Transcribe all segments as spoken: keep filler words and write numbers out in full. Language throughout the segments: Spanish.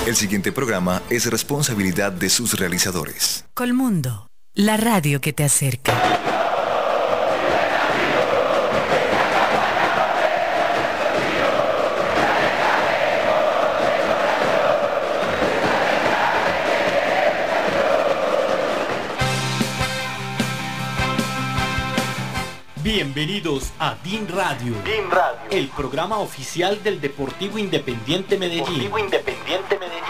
El siguiente programa es responsabilidad de sus realizadores. Colmundo, la radio que te acerca. Bienvenidos a DIN Radio, DIN Radio, el programa oficial del Deportivo Independiente Medellín. Deportivo Independiente Medellín.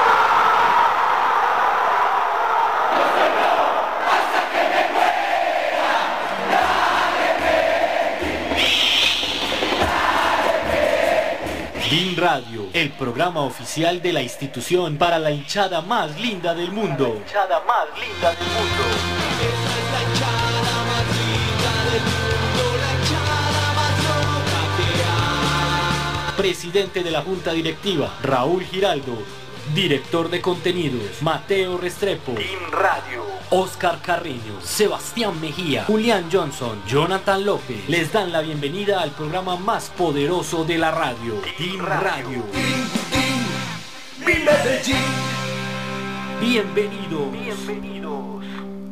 DIN Radio, el programa oficial de la institución para la hinchada más linda del mundo. La hinchada más linda del mundo. Esa es la hinchada más linda del mundo, la hinchada más loca que hay. Presidente de la Junta Directiva, Raúl Giraldo. Director de contenidos, Mateo Restrepo. DIN Radio, Oscar Carreño, Sebastián Mejía, Julián Johnson, Jonathan López. Les dan la bienvenida al programa más poderoso de la radio, DIN Radio. DIN, DIN, Medellín. Bienvenidos. bienvenidos.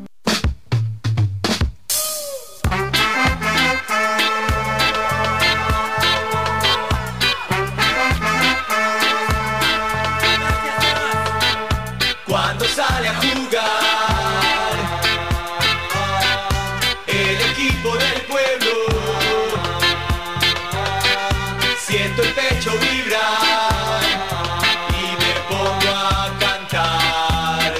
Cuando sale a jugar el equipo del pueblo, siento el pecho vibrar y me pongo a cantar.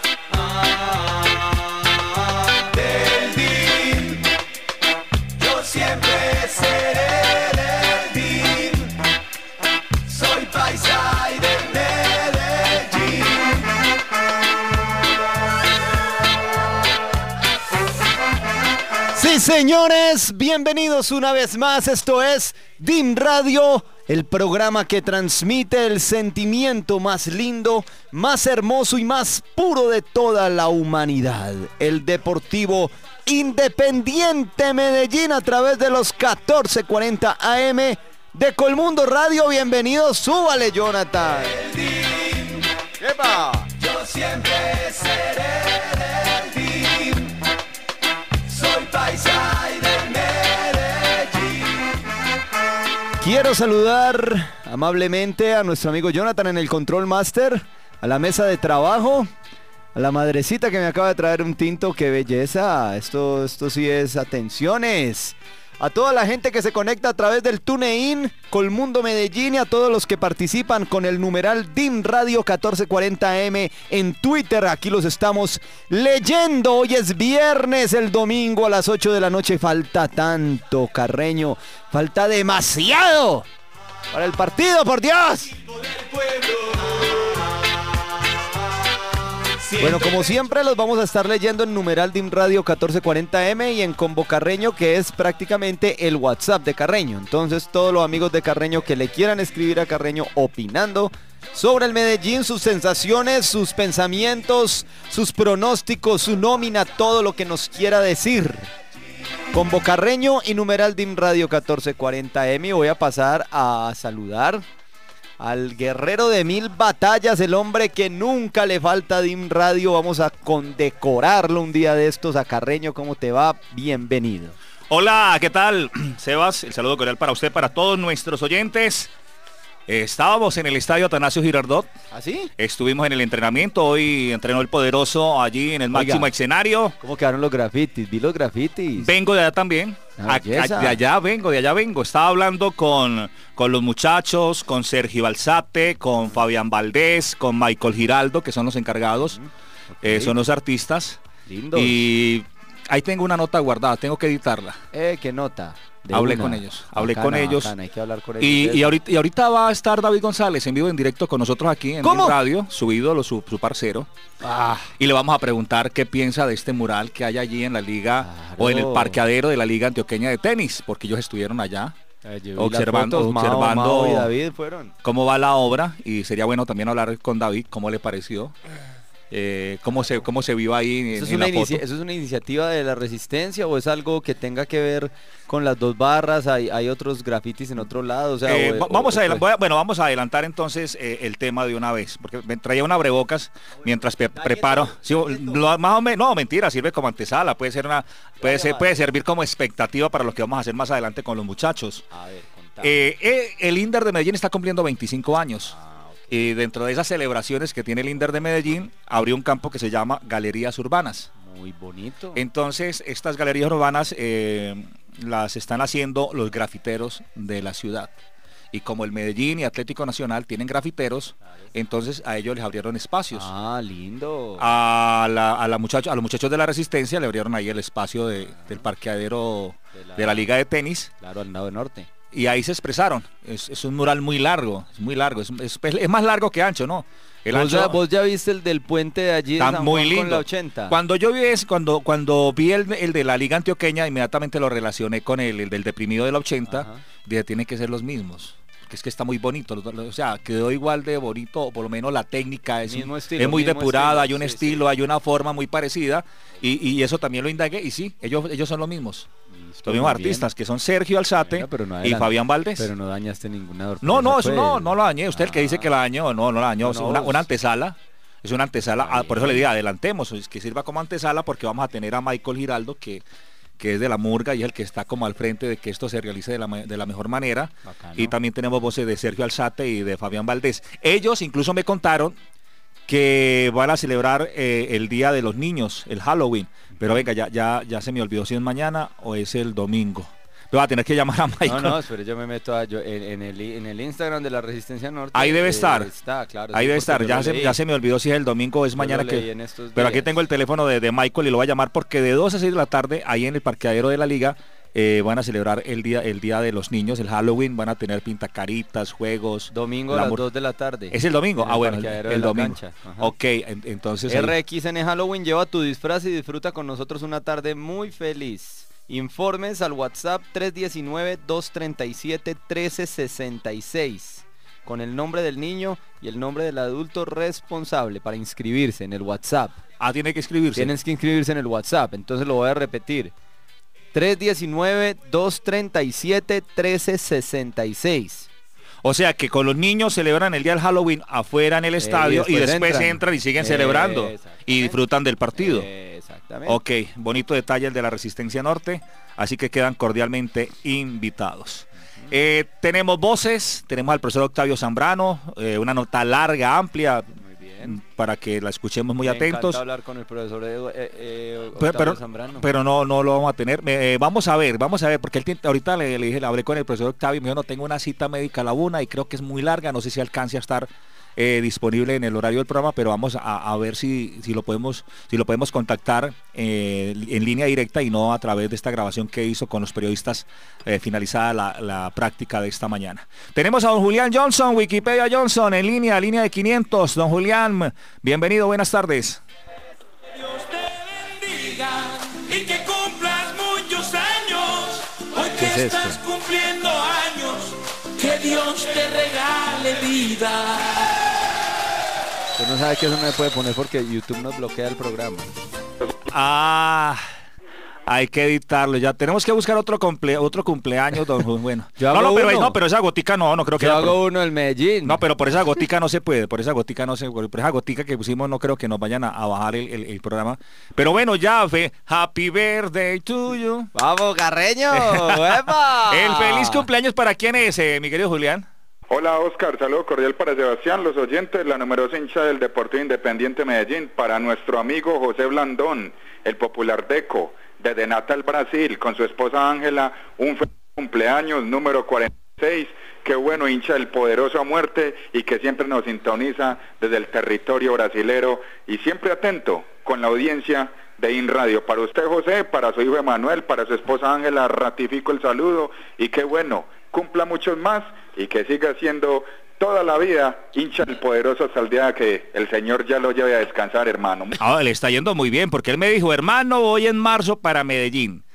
Del DIN, yo siempre seré del DIN, soy paisa y de Medellín. Sí, señores, bienvenidos una vez más. Esto es DIN Radio, el programa que transmite el sentimiento más lindo, más hermoso y más puro de toda la humanidad. El Deportivo Independiente Medellín a través de los catorce cuarenta A M de Colmundo Radio. Bienvenidos, súbale, Jonathan. El DIN, ¡Epa! yo siempre seré del DIN, soy paisa y de Medellín. Quiero saludar amablemente a nuestro amigo Jonathan en el Control Master, a la mesa de trabajo, a la madrecita que me acaba de traer un tinto. ¡Qué belleza! Esto, esto sí es atenciones. A toda la gente que se conecta a través del TuneIn, Colmundo Medellín, y a todos los que participan con el numeral DIN Radio catorce cuarenta A M en Twitter. Aquí los estamos leyendo. Hoy es viernes, el domingo a las ocho de la noche. Falta tanto, Carreño. Falta demasiado para el partido, por Dios. Bueno, como siempre los vamos a estar leyendo en numeral DIN Radio catorce cuarenta A M y en Combo Carreño, que es prácticamente el WhatsApp de Carreño. Entonces todos los amigos de Carreño que le quieran escribir a Carreño opinando sobre el Medellín, sus sensaciones, sus pensamientos, sus pronósticos, su nómina, todo lo que nos quiera decir. Combo Carreño y numeral DIN Radio catorce cuarenta A M. Voy a pasar a saludar al guerrero de mil batallas, el hombre que nunca le falta a DIN Radio. Vamos a condecorarlo un día de estos. A Carreño, ¿cómo te va? Bienvenido. Hola, ¿qué tal? Sebas, el saludo cordial para usted, para todos nuestros oyentes. Eh, estábamos en el estadio Atanasio Girardot. ¿Ah, sí? Estuvimos en el entrenamiento. Hoy entrenó el Poderoso allí en el máximo Oiga, escenario. ¿Cómo quedaron los grafitis? Vi los grafitis. Vengo de allá también. A, a, de allá vengo, de allá vengo. Estaba hablando con, con los muchachos, con Sergio Alzate, con Fabián Valdés, con Michael Giraldo, que son los encargados. Okay. Eh, son los artistas. Lindos. Y ahí tengo una nota guardada, tengo que editarla. Eh, ¿qué nota? De hablé una. con ellos, hablé Bacana, con ellos. bacana, hay que hablar con ellos. Y, y, ahorita, y ahorita va a estar David González en vivo, en directo con nosotros aquí en ¿Cómo? Radio, su ídolo, su, su parcero. Ah. Y le vamos a preguntar qué piensa de este mural que hay allí en la liga, Claro. o en el parqueadero de la Liga Antioqueña de Tenis, porque ellos estuvieron allá Eh, observando, fotos, Mao, observando Mao y David fueron. cómo va la obra, y sería bueno también hablar con David cómo le pareció. eh, cómo se cómo se viva ahí en, ¿Eso es, en una la foto. ¿Eso es una iniciativa de la Resistencia o es algo que tenga que ver con las dos barras? ¿Hay, hay otros grafitis en otro lado? O sea, Eh, o- va- o- vamos o- a, adela- voy a- bueno, vamos a adelantar entonces eh, el tema de una vez, porque me traía un abrebocas mientras pe- preparo. Sí, lo- más o menos, no, mentira, sirve como antesala, puede ser una, puede ser, puede servir como expectativa para lo que vamos a hacer más adelante con los muchachos. A ver, contame. Eh, eh, el Inder de Medellín está cumpliendo veinticinco años. Ah, ok. Y dentro de esas celebraciones que tiene el Inder de Medellín, abrió un campo que se llama Galerías Urbanas. Muy bonito. Entonces, estas galerías urbanas eh, las están haciendo los grafiteros de la ciudad. Y como el Medellín y Atlético Nacional tienen grafiteros, entonces a ellos les abrieron espacios. Ah, lindo. A, la, a, la muchacho, a los muchachos de la Resistencia le abrieron ahí el espacio de- del parqueadero De la- de la Liga de Tenis. Claro, al lado del norte. Y ahí se expresaron. Es, es un mural muy largo, es muy largo, es, es- es más largo que ancho, ¿no? El ¿Vos, ancho ya, vos ya viste el del puente de allí de está San muy Juan con lindo. la ochenta? Cuando yo vi ese- cuando, cuando vi el, el de la Liga Antioqueña, inmediatamente lo relacioné con el, el del deprimido de la ochenta. Ajá. Dije, tienen que ser los mismos. Porque es que está muy bonito. lo- lo- O sea, quedó igual de bonito, o por lo menos la técnica es, Mismo un- estilo, es muy mismo depurada, estilo, hay un sí, estilo, hay una forma muy parecida. Y, y eso también lo indagué. Y sí, ellos, ellos son los mismos. Listo, Los mismos muy bien. artistas, que son Sergio Alzate Venga, pero no y adelan- Fabián Valdés. Pero no dañaste ninguna sorpresa, No, no, eso pues. no, no lo dañé. Usted el que dice Ah. que la dañó, no, no la dañó. No, Es no, una, vos- una antesala. Es una antesala. Está Ah, por eso le bien. digo, adelantemos, es que sirva como antesala porque vamos a tener a Michael Giraldo, que, que es de la Murga y es el que está como al frente de que esto se realice de la, ma- de la mejor manera. Bacano. Y también tenemos voces de Sergio Alzate y de Fabián Valdés. Ellos incluso me contaron que van a celebrar eh, el Día de los Niños, el Halloween. Pero venga, ya, ya, ya se me olvidó si es mañana o es el domingo. Pero va a tener que llamar a No, Michael. no, espere, yo me meto a, yo, en, en el, en el Instagram de la Resistencia Norte. Ahí debe eh, estar. Está, claro. Ahí sí, debe porque estar, yo ya lo se, leí. ya se me olvidó si es el domingo o es Yo mañana lo leí que... en estos Pero aquí días. tengo el teléfono de, de Michael y lo voy a llamar porque de dos a seis de la tarde, ahí en el parqueadero de la liga, eh, van a celebrar el día, el día de los niños, el Halloween, van a tener pintacaritas, juegos. Domingo a la las mur- dos de la tarde. ¿Es el domingo? En Ah, el bueno, el, parqueadero el de la domingo. cancha. Ajá. Ok, en- entonces... ahí- R X N Halloween, lleva tu disfraz y disfruta con nosotros una tarde muy feliz. Informes al WhatsApp tres uno nueve, dos tres siete, uno tres seis seis con el nombre del niño y el nombre del adulto responsable para inscribirse en el WhatsApp. Ah, tiene que escribirse. Tienes que inscribirse en el WhatsApp, entonces lo voy a repetir. tres uno nueve, dos tres siete, uno tres seis seis. O sea que con los niños celebran el día del Halloween afuera en el estadio y después después, entran. entran y siguen Eh, celebrando exactamente. y disfrutan del partido. Eh, exactamente. Ok, bonito detalle el de la Resistencia Norte, así que quedan cordialmente invitados. Eh, tenemos voces, tenemos al profesor Octavio Zambrano, eh, una nota larga, amplia, Muy bien. para que la escuchemos muy Me atentos. encanta hablar con el profesor Edu- eh, eh, Pero, Octavio pero, Zambrano. pero no, no lo vamos a tener. Eh, vamos a ver, vamos a ver, porque él tiene- ahorita le, le dije, le hablé con el profesor Octavio y me dijo, no, tengo una cita médica a la una y creo que es muy larga, no sé si alcance a estar eh, disponible en el horario del programa, pero vamos a, a ver si, si lo podemos si lo podemos contactar eh, en línea directa y no a través de esta grabación que hizo con los periodistas eh, finalizada la, la práctica de esta mañana. Tenemos a don Julián Johnson, Wikipedia Johnson, en línea, línea de quinientos. Don Julián, bienvenido, buenas tardes. Dios te bendiga y que cumplas muchos años. Hoy ¿Qué que es estás esto? cumpliendo años, que Dios te regale vida. Usted no sabe que eso no me puede poner porque YouTube nos bloquea el programa. Ah, hay que editarlo. Ya tenemos que buscar otro cumple, otro cumpleaños, don Ju- bueno. Yo No, hago no, pero, uno. no, pero esa gotica no, no creo que Yo haya hago pro- uno del Medellín. No, pero por esa gotica no se puede, por esa gotica no se por esa gotica que pusimos no creo que nos vayan a, a bajar el, el- el programa. Pero bueno, ya fe, happy birthday to you. ¡Vamos, Carreño! ¡Epa! El feliz cumpleaños para quién es, eh, mi querido Julián. Hola Oscar, saludo cordial para Sebastián, los oyentes, la numerosa hincha del Deportivo Independiente Medellín, para nuestro amigo José Blandón, el popular Deco, desde Natal, Brasil, con su esposa Ángela, un feliz cumpleaños número cuarenta y seis, qué bueno, hincha del poderoso a muerte y que siempre nos sintoniza desde el territorio brasilero y siempre atento con la audiencia de InRadio. Para usted José, para su hijo Emanuel, para su esposa Ángela, ratifico el saludo y qué bueno, cumpla muchos más y que siga siendo toda la vida hincha del poderoso hasta el día que el Señor ya lo lleve a descansar, hermano. Ah, le está yendo muy bien, porque él me dijo, hermano, voy en marzo para Medellín.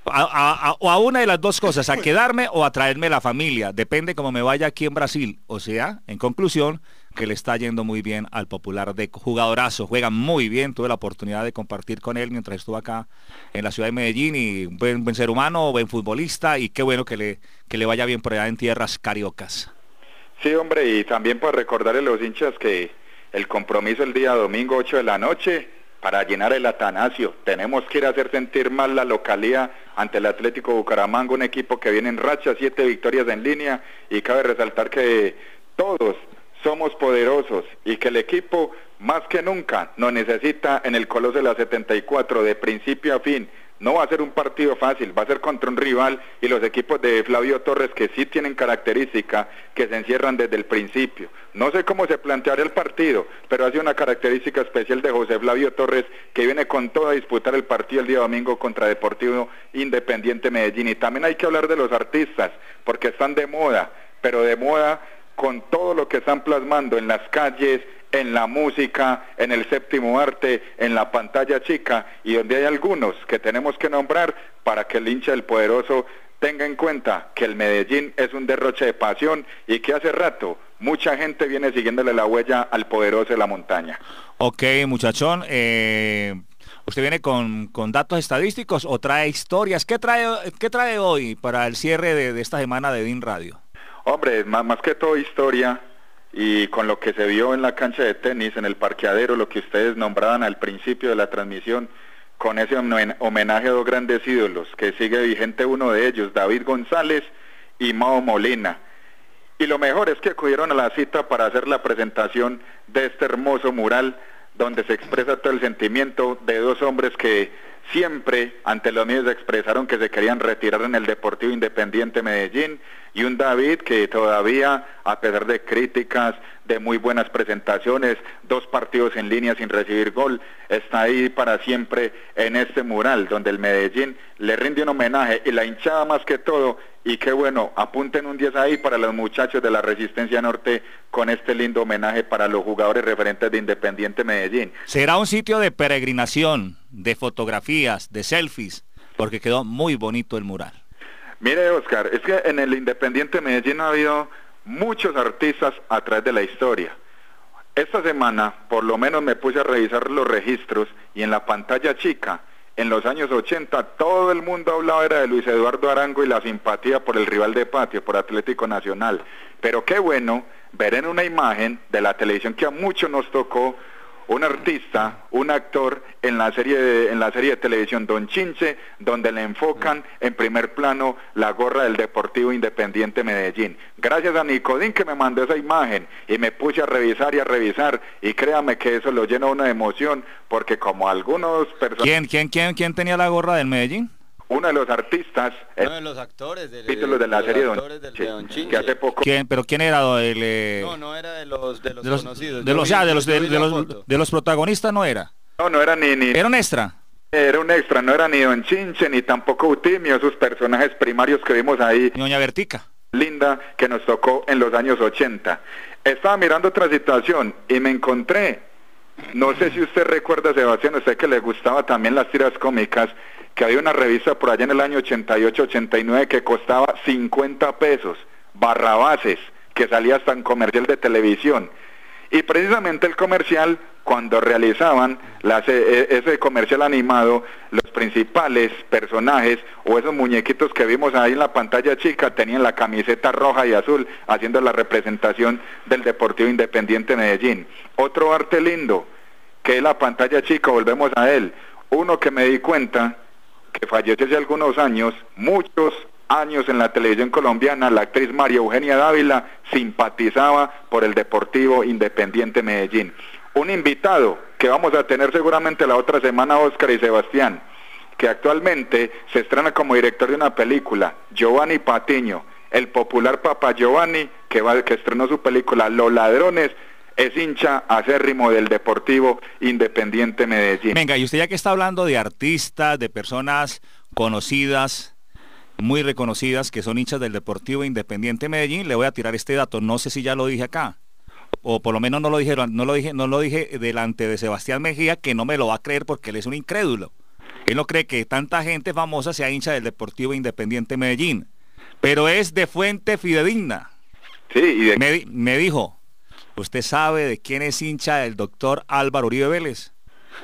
A, a, a, o a una de las dos cosas, a quedarme o a traerme la familia, depende cómo me vaya aquí en Brasil. O sea, en conclusión, que le está yendo muy bien al Popular Deco, jugadorazo, juega muy bien, tuve la oportunidad de compartir con él mientras estuvo acá en la ciudad de Medellín, y un buen, buen ser humano, buen futbolista, y qué bueno que le, que le vaya bien por allá en tierras cariocas. Sí, hombre, y también para recordarle a los hinchas que el compromiso el día domingo ocho de la noche, para llenar el Atanasio, tenemos que ir a hacer sentir mal la localía ante el Atlético Bucaramanga, un equipo que viene en racha, siete victorias en línea, y cabe resaltar que todos somos poderosos y que el equipo más que nunca nos necesita en el Coloso de la setenta y cuatro de principio a fin. No va a ser un partido fácil, va a ser contra un rival y los equipos de Flavio Torres que sí tienen característica, que se encierran desde el principio. No sé cómo se planteará el partido, pero hace una característica especial de José Flavio Torres, que viene con todo a disputar el partido el día domingo contra Deportivo Independiente Medellín. Y también hay que hablar de los artistas, porque están de moda, pero de moda con todo lo que están plasmando en las calles, en la música, en el séptimo arte, en la pantalla chica, y donde hay algunos que tenemos que nombrar para que el hincha del poderoso tenga en cuenta que el Medellín es un derroche de pasión y que hace rato mucha gente viene siguiéndole la huella al poderoso de la montaña. Ok, muchachón, eh, ¿usted viene con, con datos estadísticos o trae historias? ¿Qué trae, qué trae hoy para el cierre de, de esta semana de D I N Radio? Hombre, más, más que todo historia, y con lo que se vio en la cancha de tenis, en el parqueadero, lo que ustedes nombraban al principio de la transmisión, con ese homenaje a dos grandes ídolos, que sigue vigente uno de ellos, David González y Mao Molina. Y lo mejor es que acudieron a la cita para hacer la presentación de este hermoso mural, donde se expresa todo el sentimiento de dos hombres que siempre ante los medios expresaron que se querían retirar en el Deportivo Independiente Medellín, y un David que todavía, a pesar de críticas, de muy buenas presentaciones, dos partidos en línea sin recibir gol, está ahí para siempre en este mural, donde el Medellín le rinde un homenaje, y la hinchada más que todo, y qué bueno, apunten un diez ahí para los muchachos de la Resistencia Norte, con este lindo homenaje para los jugadores referentes de Independiente Medellín. Será un sitio de peregrinación, de fotografías, de selfies, porque quedó muy bonito el mural. Mire, Oscar, es que en el Independiente Medellín ha habido muchos artistas a través de la historia. Esta semana, por lo menos me puse a revisar los registros, y en la pantalla chica, en los años ochenta, todo el mundo hablaba era de Luis Eduardo Arango y la simpatía por el rival de patio, por Atlético Nacional. Pero qué bueno ver en una imagen de la televisión que a muchos nos tocó, un artista, un actor en la serie de, en la serie de televisión Don Chinche, donde le enfocan en primer plano la gorra del Deportivo Independiente Medellín. Gracias a Nicodín que me mandó esa imagen, y me puse a revisar y a revisar, y créame que eso lo llena uno de emoción, porque como algunos personas... ¿Quién, quién, quién, quién tenía la gorra del Medellín? Uno de los artistas, uno de los actores del, títulos de la de serie Don, Don, de Don Chinche, que hace poco... ¿Quién? ¿Pero quién era el...? Eh... No, no era de los, de los, de los conocidos. De los, vi, ya, de los, de, de, de, los, de los protagonistas no era. No, no era ni... ni ¿Era un extra? Era un extra, no era ni Don Chinche, ni tampoco Utimio, esos personajes primarios que vimos ahí. Ni Doña Bertica. Linda, que nos tocó en los años ochenta. Estaba mirando otra situación y me encontré, no sé si usted recuerda, Sebastián, usted que le gustaba también las tiras cómicas, que había una revista por allá en el año ochenta y ocho, ochenta y nueve que costaba cincuenta pesos, Barrabases, que salía hasta en comercial de televisión. Y precisamente el comercial, cuando realizaban las, e, ese comercial animado, los principales personajes o esos muñequitos que vimos ahí en la pantalla chica tenían la camiseta roja y azul, haciendo la representación del Deportivo Independiente Medellín. Otro arte lindo, que es la pantalla chica, volvemos a él, uno que me di cuenta que falleció hace algunos años, muchos años en la televisión colombiana, la actriz María Eugenia Dávila simpatizaba por el Deportivo Independiente Medellín. Un invitado que vamos a tener seguramente la otra semana, Oscar y Sebastián, que actualmente se estrena como director de una película, Giovanni Patiño, el popular Papa Giovanni, que, va, que estrenó su película Los Ladrones, es hincha acérrimo del Deportivo Independiente Medellín. Venga, y usted ya que está hablando de artistas, de personas conocidas, muy reconocidas, que son hinchas del Deportivo Independiente Medellín, le voy a tirar este dato, no sé si ya lo dije acá, o por lo menos no lo dijeron, no lo dije, no lo dije delante de Sebastián Mejía, que no me lo va a creer porque él es un incrédulo. Él no cree que tanta gente famosa sea hincha del Deportivo Independiente Medellín, pero es de fuente fidedigna. Sí, y de... me, me dijo, ¿usted sabe de quién es hincha el doctor Álvaro Uribe Vélez?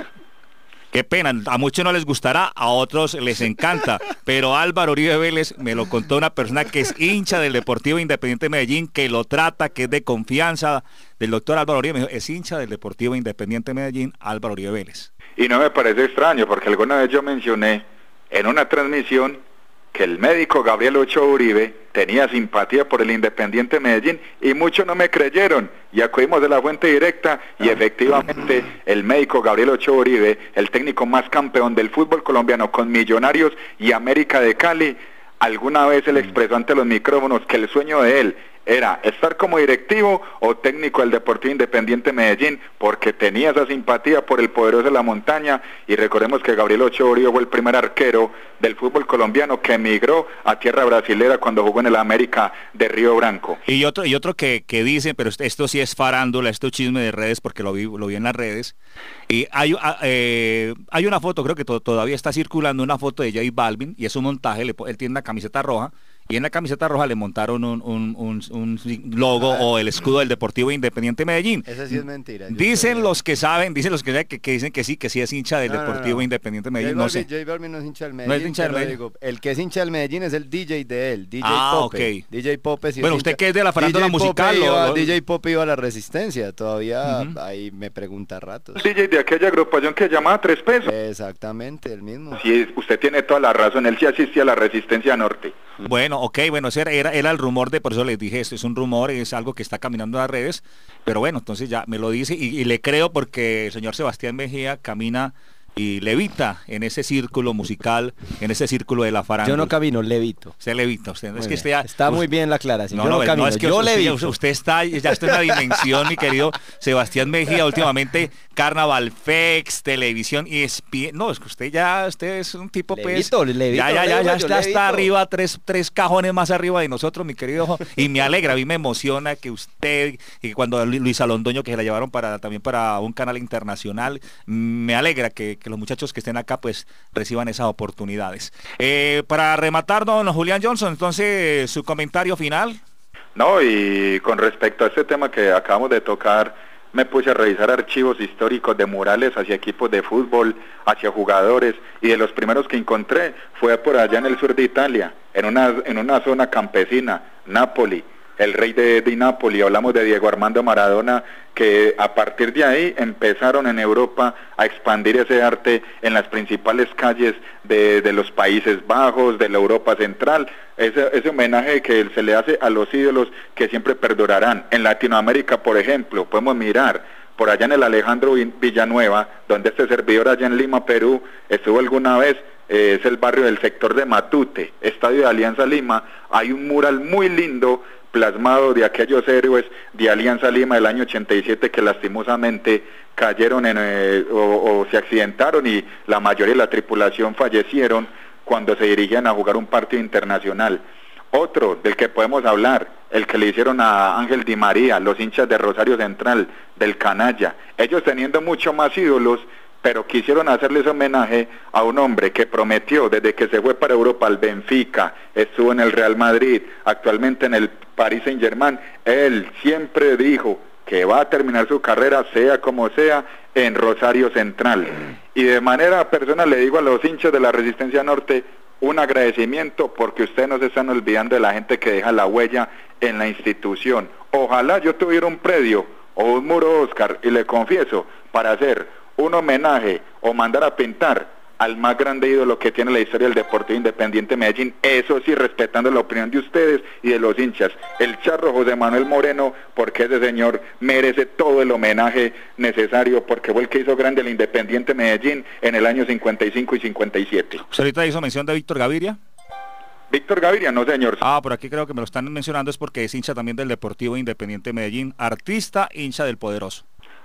Qué pena, a muchos no les gustará, a otros les encanta, pero Álvaro Uribe Vélez me lo contó una persona que es hincha del Deportivo Independiente Medellín, que lo trata, que es de confianza del doctor Álvaro Uribe. Me dijo, es hincha del Deportivo Independiente Medellín, Álvaro Uribe Vélez. Y no me parece extraño, porque alguna vez yo mencioné en una transmisión que el médico Gabriel Ochoa Uribe tenía simpatía por el Independiente Medellín y muchos no me creyeron y acudimos de la fuente directa y efectivamente el médico Gabriel Ochoa Uribe, el técnico más campeón del fútbol colombiano con Millonarios y América de Cali, alguna vez él expresó ante los micrófonos que el sueño de él era estar como directivo o técnico del Deportivo Independiente Medellín porque tenía esa simpatía por el poderoso de la montaña y recordemos que Gabriel Ochoa Uribe fue el primer arquero del fútbol colombiano que emigró a tierra brasilera cuando jugó en el América de Río Branco. Y otro y otro que, que dicen, pero esto sí es farándula, esto chisme de redes porque lo vi, lo vi en las redes, y hay, eh, hay una foto, creo que to, todavía está circulando una foto de J Balvin y es un montaje, le, él tiene una camiseta roja y en la camiseta roja le montaron un, un, un, un logo ah, o el escudo del Deportivo Independiente Medellín. Esa sí es mentira. Yo dicen los que saben, dicen los que saben que, que dicen que sí, que sí es hincha del no, Deportivo no, no. Independiente Medellín. J no sé. J Balvin no es hincha del Medellín. No es hincha del Medellín. Digo, el que es hincha del Medellín es el D J de él, D J ah, Pope. ok. D J Pope sí bueno, es usted hincha. que es de la farándula musical. Pope iba, lo, lo... D J Pope iba a la Resistencia, todavía uh-huh. ahí me pregunta ratos. D J de aquella agrupación que llamaba Tres Pesos. Exactamente, el mismo. Sí, usted tiene toda la razón, él sí asistía a la Resistencia Norte. Bueno, ok, bueno, ese era, era, era el rumor de, por eso les dije, esto es un rumor, es algo que está caminando en las redes, pero bueno, entonces ya me lo dice y, y le creo porque el señor Sebastián Mejía camina y levita en ese círculo musical, en ese círculo de la farándula. Yo no camino, levito. Se levita usted. Muy es que bien. usted ya, está usted, muy bien la aclaración. No, yo no, no, camino, no es que yo usted, levito. Usted, usted está, ya está en la dimensión, mi querido Sebastián Mejía, últimamente Carnaval Fex, televisión y E S P N. No, es que usted ya, usted es un tipo levito, pues. Levito, ya, ya, ya, ya está, levito. está arriba, tres, tres cajones más arriba de nosotros, mi querido. Y me alegra, a mí me emociona que usted, y cuando Luisa Londoño, que se la llevaron para también para un canal internacional, me alegra que, que los muchachos que estén acá, pues, reciban esas oportunidades. Eh, para rematar, don Julián Johnson, entonces, su comentario final. No, y con respecto a este tema que acabamos de tocar, me puse a revisar archivos históricos de murales hacia equipos de fútbol, hacia jugadores, y de los primeros que encontré fue por allá en el sur de Italia, en una, en una zona campesina, Nápoli, el rey de, de Nápoli, hablamos de Diego Armando Maradona, que a partir de ahí empezaron en Europa a expandir ese arte en las principales calles de, de los Países Bajos, de la Europa Central, ese, ese homenaje que se le hace a los ídolos que siempre perdurarán. En Latinoamérica, por ejemplo, podemos mirar por allá en el Alejandro Villanueva, donde este servidor allá en Lima, Perú, estuvo alguna vez, eh, es el barrio del sector de Matute, Estadio de Alianza Lima, hay un mural muy lindo plasmado de aquellos héroes de Alianza Lima del año ochenta y siete que lastimosamente cayeron en, eh, o, o se accidentaron y la mayoría de la tripulación fallecieron cuando se dirigían a jugar un partido internacional. Otro del que podemos hablar, el que le hicieron a Ángel Di María, los hinchas de Rosario Central, del Canalla, ellos teniendo mucho más ídolos, pero quisieron hacerles homenaje a un hombre que prometió desde que se fue para Europa al Benfica, estuvo en el Real Madrid, actualmente en el Paris Saint-Germain, él siempre dijo que va a terminar su carrera, sea como sea, en Rosario Central. Y de manera personal le digo a los hinchas de la Resistencia Norte, un agradecimiento porque ustedes no se están olvidando de la gente que deja la huella en la institución. Ojalá yo tuviera un predio o un muro Oscar, y le confieso, para hacer un homenaje o mandar a pintar al más grande ídolo que tiene la historia del Deportivo Independiente Medellín, eso sí, respetando la opinión de ustedes y de los hinchas, el charro José Manuel Moreno, porque ese señor merece todo el homenaje necesario, porque fue el que hizo grande el Independiente Medellín en el año cincuenta y cinco y cincuenta y siete. ¿Usted ahorita hizo mención de Víctor Gaviria? Víctor Gaviria, no señor. Ah, por aquí creo que me lo están mencionando, es porque es hincha también del Deportivo Independiente Medellín, artista, hincha del Poderoso.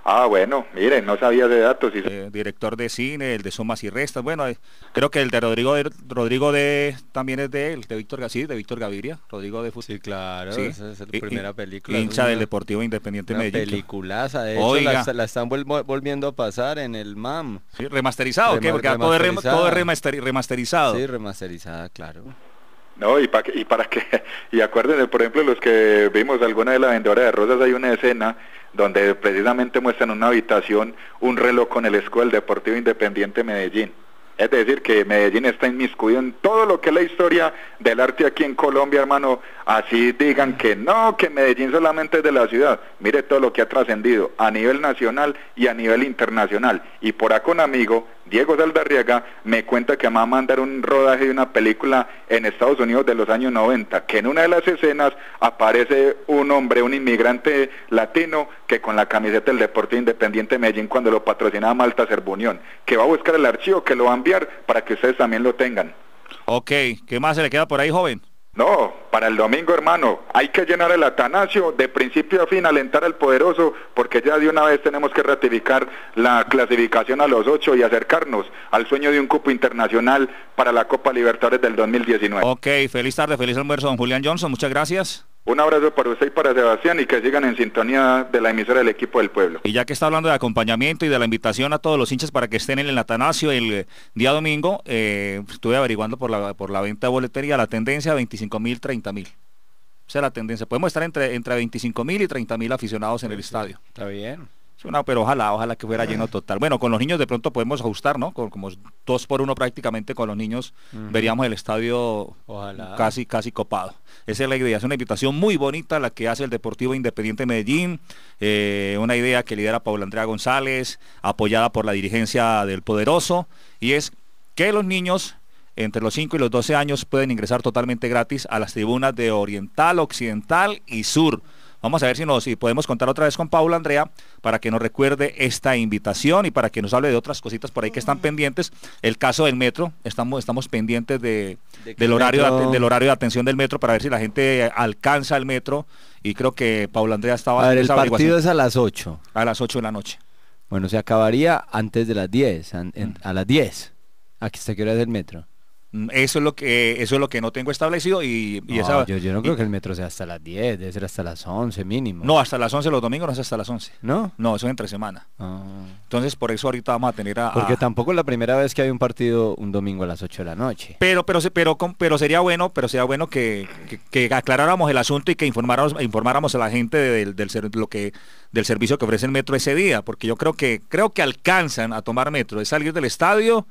Ah, bueno, miren, no sabía de datos. Y... Eh, director de cine, el de Sumas y Restas, bueno, eh, creo que el de Rodrigo de, Rodrigo de también es de él, de Víctor Gaviria, de Víctor Gaviria, Rodrigo de Fútbol. Sí, claro, sí. Esa es la Y- primera y- película. Hincha es del una- Deportivo Independiente Una Medellín. peliculaza, de hecho Oiga. la, la están vol- volviendo a pasar en el M A M. Sí, remasterizado, ¿qué? Rema- Porque todo es, rem- remasterizada. todo es remasteri- remasterizado. Sí, remasterizada, claro. No, y para y para que, y acuérdense, por ejemplo, los que vimos alguna de la vendedora de rosas, hay una escena donde precisamente muestran en una habitación un reloj con el escudo del Deportivo Independiente Medellín. Es decir, que Medellín está inmiscuido en todo lo que es la historia del arte aquí en Colombia, hermano. Así digan que no, que Medellín solamente es de la ciudad. Mire todo lo que ha trascendido a nivel nacional y a nivel internacional. Y por acá un amigo, Diego Saldarriaga, me cuenta que va a mandar un rodaje de una película en Estados Unidos de los años noventa, que en una de las escenas aparece un hombre, un inmigrante latino, que con la camiseta del Deportivo Independiente de Medellín, cuando lo patrocinaba Malta Cerbunión, que va a buscar el archivo, que lo va a enviar para que ustedes también lo tengan. Ok, ¿qué más se le queda por ahí, joven? No, para el domingo, hermano, hay que llenar el Atanasio de principio a fin, alentar al poderoso, porque ya de una vez tenemos que ratificar la clasificación a los ocho y acercarnos al sueño de un cupo internacional para la Copa Libertadores del dos mil diecinueve. Ok, feliz tarde, feliz almuerzo, don Julián Johnson, muchas gracias. Un abrazo para usted y para Sebastián, y que sigan en sintonía de la emisora del equipo del pueblo. Y ya que está hablando de acompañamiento y de la invitación a todos los hinchas para que estén en el Atanasio el eh, día domingo, eh, estuve averiguando por la por la venta de boletería, la tendencia veinticinco mil, treinta mil. Esa es la tendencia. Podemos estar entre, entre veinticinco mil y treinta mil aficionados en el estadio. Está bien. Sí, una, pero ojalá, ojalá que fuera lleno total. Bueno, con los niños de pronto podemos ajustar, ¿no? Con, como dos por uno prácticamente con los niños, Ujú. veríamos el estadio Ojalá. casi, casi copado. Esa es la idea, es una invitación muy bonita la que hace el Deportivo Independiente Medellín, eh, una idea que lidera Paula Andrea González, apoyada por la dirigencia del Poderoso, y es que los niños entre los cinco y los doce años pueden ingresar totalmente gratis a las tribunas de Oriental, Occidental y Sur. Vamos a ver si, nos, si podemos contar otra vez con Paula Andrea para que nos recuerde esta invitación y para que nos hable de otras cositas por ahí que están pendientes. El caso del metro, estamos, estamos pendientes de, ¿De qué del, horario metro? de, del horario de atención del metro para ver si la gente alcanza el metro, y creo que Paula Andrea estaba A ver, el esa partido averiguación es a las ocho. a las ocho de la noche. Bueno, se acabaría antes de las diez, an- en- a las diez. Aquí hasta qué hora es el metro. Mm, Eso es lo que eso es lo que no tengo establecido y, y No, esa yo, yo no y- creo que el metro sea hasta las diez, debe ser hasta las once mínimo. no, hasta las once los domingos, no es hasta las once. ¿No? No, eso es entre semana. Ah. Entonces, por eso ahorita vamos a tener a... Porque a- tampoco es la primera vez que hay un partido un domingo a las ocho de la noche. Pero, pero, se- pero, con- pero sería bueno, pero sería bueno que, que- que aclaráramos el asunto y que informáramos, informáramos a la gente del, del, ser- lo que, del servicio que ofrece el metro ese día, porque yo creo que, creo que alcanzan a tomar metro, es salir del estadio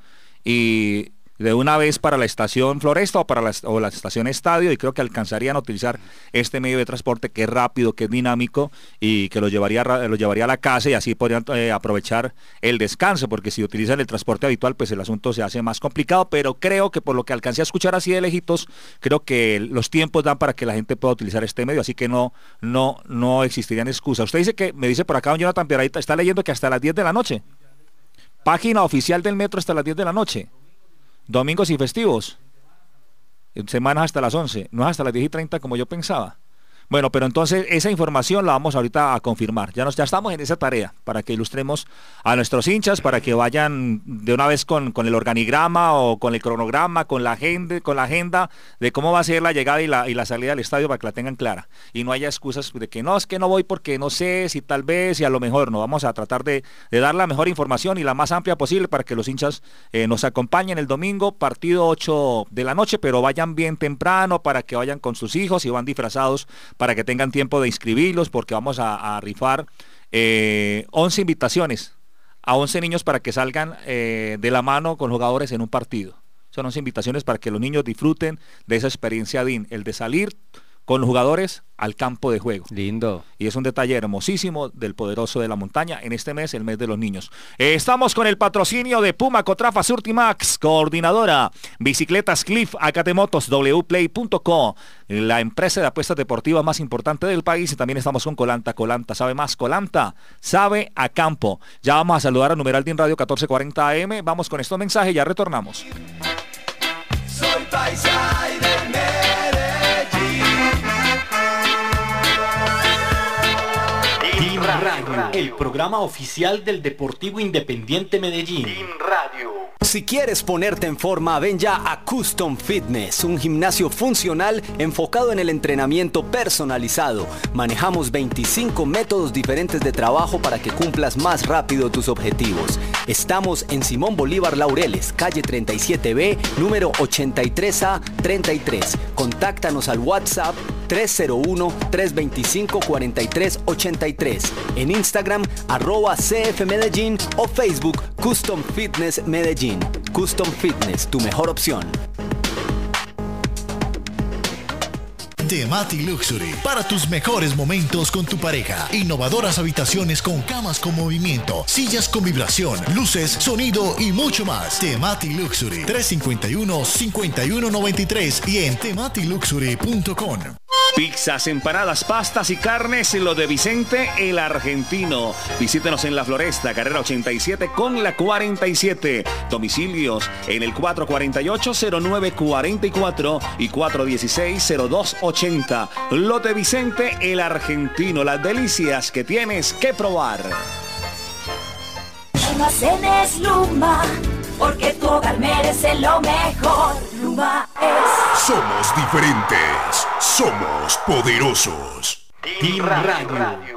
y de una vez para la estación Floresta o para la, o la estación Estadio, y creo que alcanzarían a utilizar este medio de transporte que es rápido, que es dinámico y que los llevaría, ra- los llevaría a la casa, y así podrían eh, aprovechar el descanso, porque si utilizan el transporte habitual pues el asunto se hace más complicado, pero creo que por lo que alcancé a escuchar así de lejitos, creo que los tiempos dan para que la gente pueda utilizar este medio, así que no no no existirían excusas. Usted dice que, me dice por acá don Jonathan Pieradita, está leyendo que hasta las diez de la noche. Página oficial del metro hasta las diez de la noche. Domingos y festivos. En semanas hasta las once. No es hasta las diez y treinta como yo pensaba. Bueno, pero entonces esa información la vamos ahorita a confirmar. Ya, nos, ya estamos en esa tarea para que ilustremos a nuestros hinchas, para que vayan de una vez con, con el organigrama o con el cronograma, con la agenda, con la agenda de cómo va a ser la llegada y la, y la salida del estadio, para que la tengan clara. Y no haya excusas de que no, es que no voy porque no sé, si tal vez, y a lo mejor no. Vamos a tratar de, de dar la mejor información y la más amplia posible para que los hinchas eh, nos acompañen el domingo, partido ocho de la noche, pero vayan bien temprano para que vayan con sus hijos y van disfrazados, para que tengan tiempo de inscribirlos, porque vamos a, a rifar eh, once invitaciones a once niños para que salgan eh, de la mano con jugadores en un partido. Son once invitaciones para que los niños disfruten de esa experiencia D I N, el de salir con los jugadores al campo de juego. Lindo. Y es un detalle hermosísimo del Poderoso de la Montaña en este mes, el mes de los niños. Eh, estamos con el patrocinio de Puma, Cotrafa, Surtimax, coordinadora, Bicicletas Cliff, Acatemotos, wplay punto co, la empresa de apuestas deportivas más importante del país, y también estamos con Colanta. Colanta sabe más, Colanta sabe a campo. Ya vamos a saludar a numeral D I N Radio catorce cuarenta A M, vamos con estos mensajes y ya retornamos. Soy paisa y de Medellín. D I N Radio. Radio, el programa oficial del Deportivo Independiente Medellín. Team Radio. Si quieres ponerte en forma, ven ya a Custom Fitness, un gimnasio funcional enfocado en el entrenamiento personalizado. Manejamos veinticinco métodos diferentes de trabajo para que cumplas más rápido tus objetivos. Estamos en Simón Bolívar Laureles, calle treinta y siete B, número ochenta y tres A treinta y tres. Contáctanos al WhatsApp tres cero uno, tres dos cinco, cuatro tres ocho tres, en Instagram arroba C F Medellín o Facebook Custom Fitness Medellín. Custom Fitness, tu mejor opción. Temati Luxury, para tus mejores momentos con tu pareja. Innovadoras habitaciones con camas con movimiento, sillas con vibración, luces, sonido y mucho más. Temati Luxury, tres cinco uno, cinco uno nueve tres y en temati luxury punto com. Pizzas, empanadas, pastas y carnes, lo de Vicente el Argentino. Visítenos en La Floresta, carrera ochenta y siete con la cuarenta y siete. Domicilios en el cuatro cuatro ocho, cero nueve cuatro cuatro y cuatro uno seis, cero dos ochenta. Lo de Vicente el Argentino, las delicias que tienes que probar. Almacenes Luma, porque tu hogar merece lo mejor. Luma es... Somos diferentes, somos poderosos. Team Radio.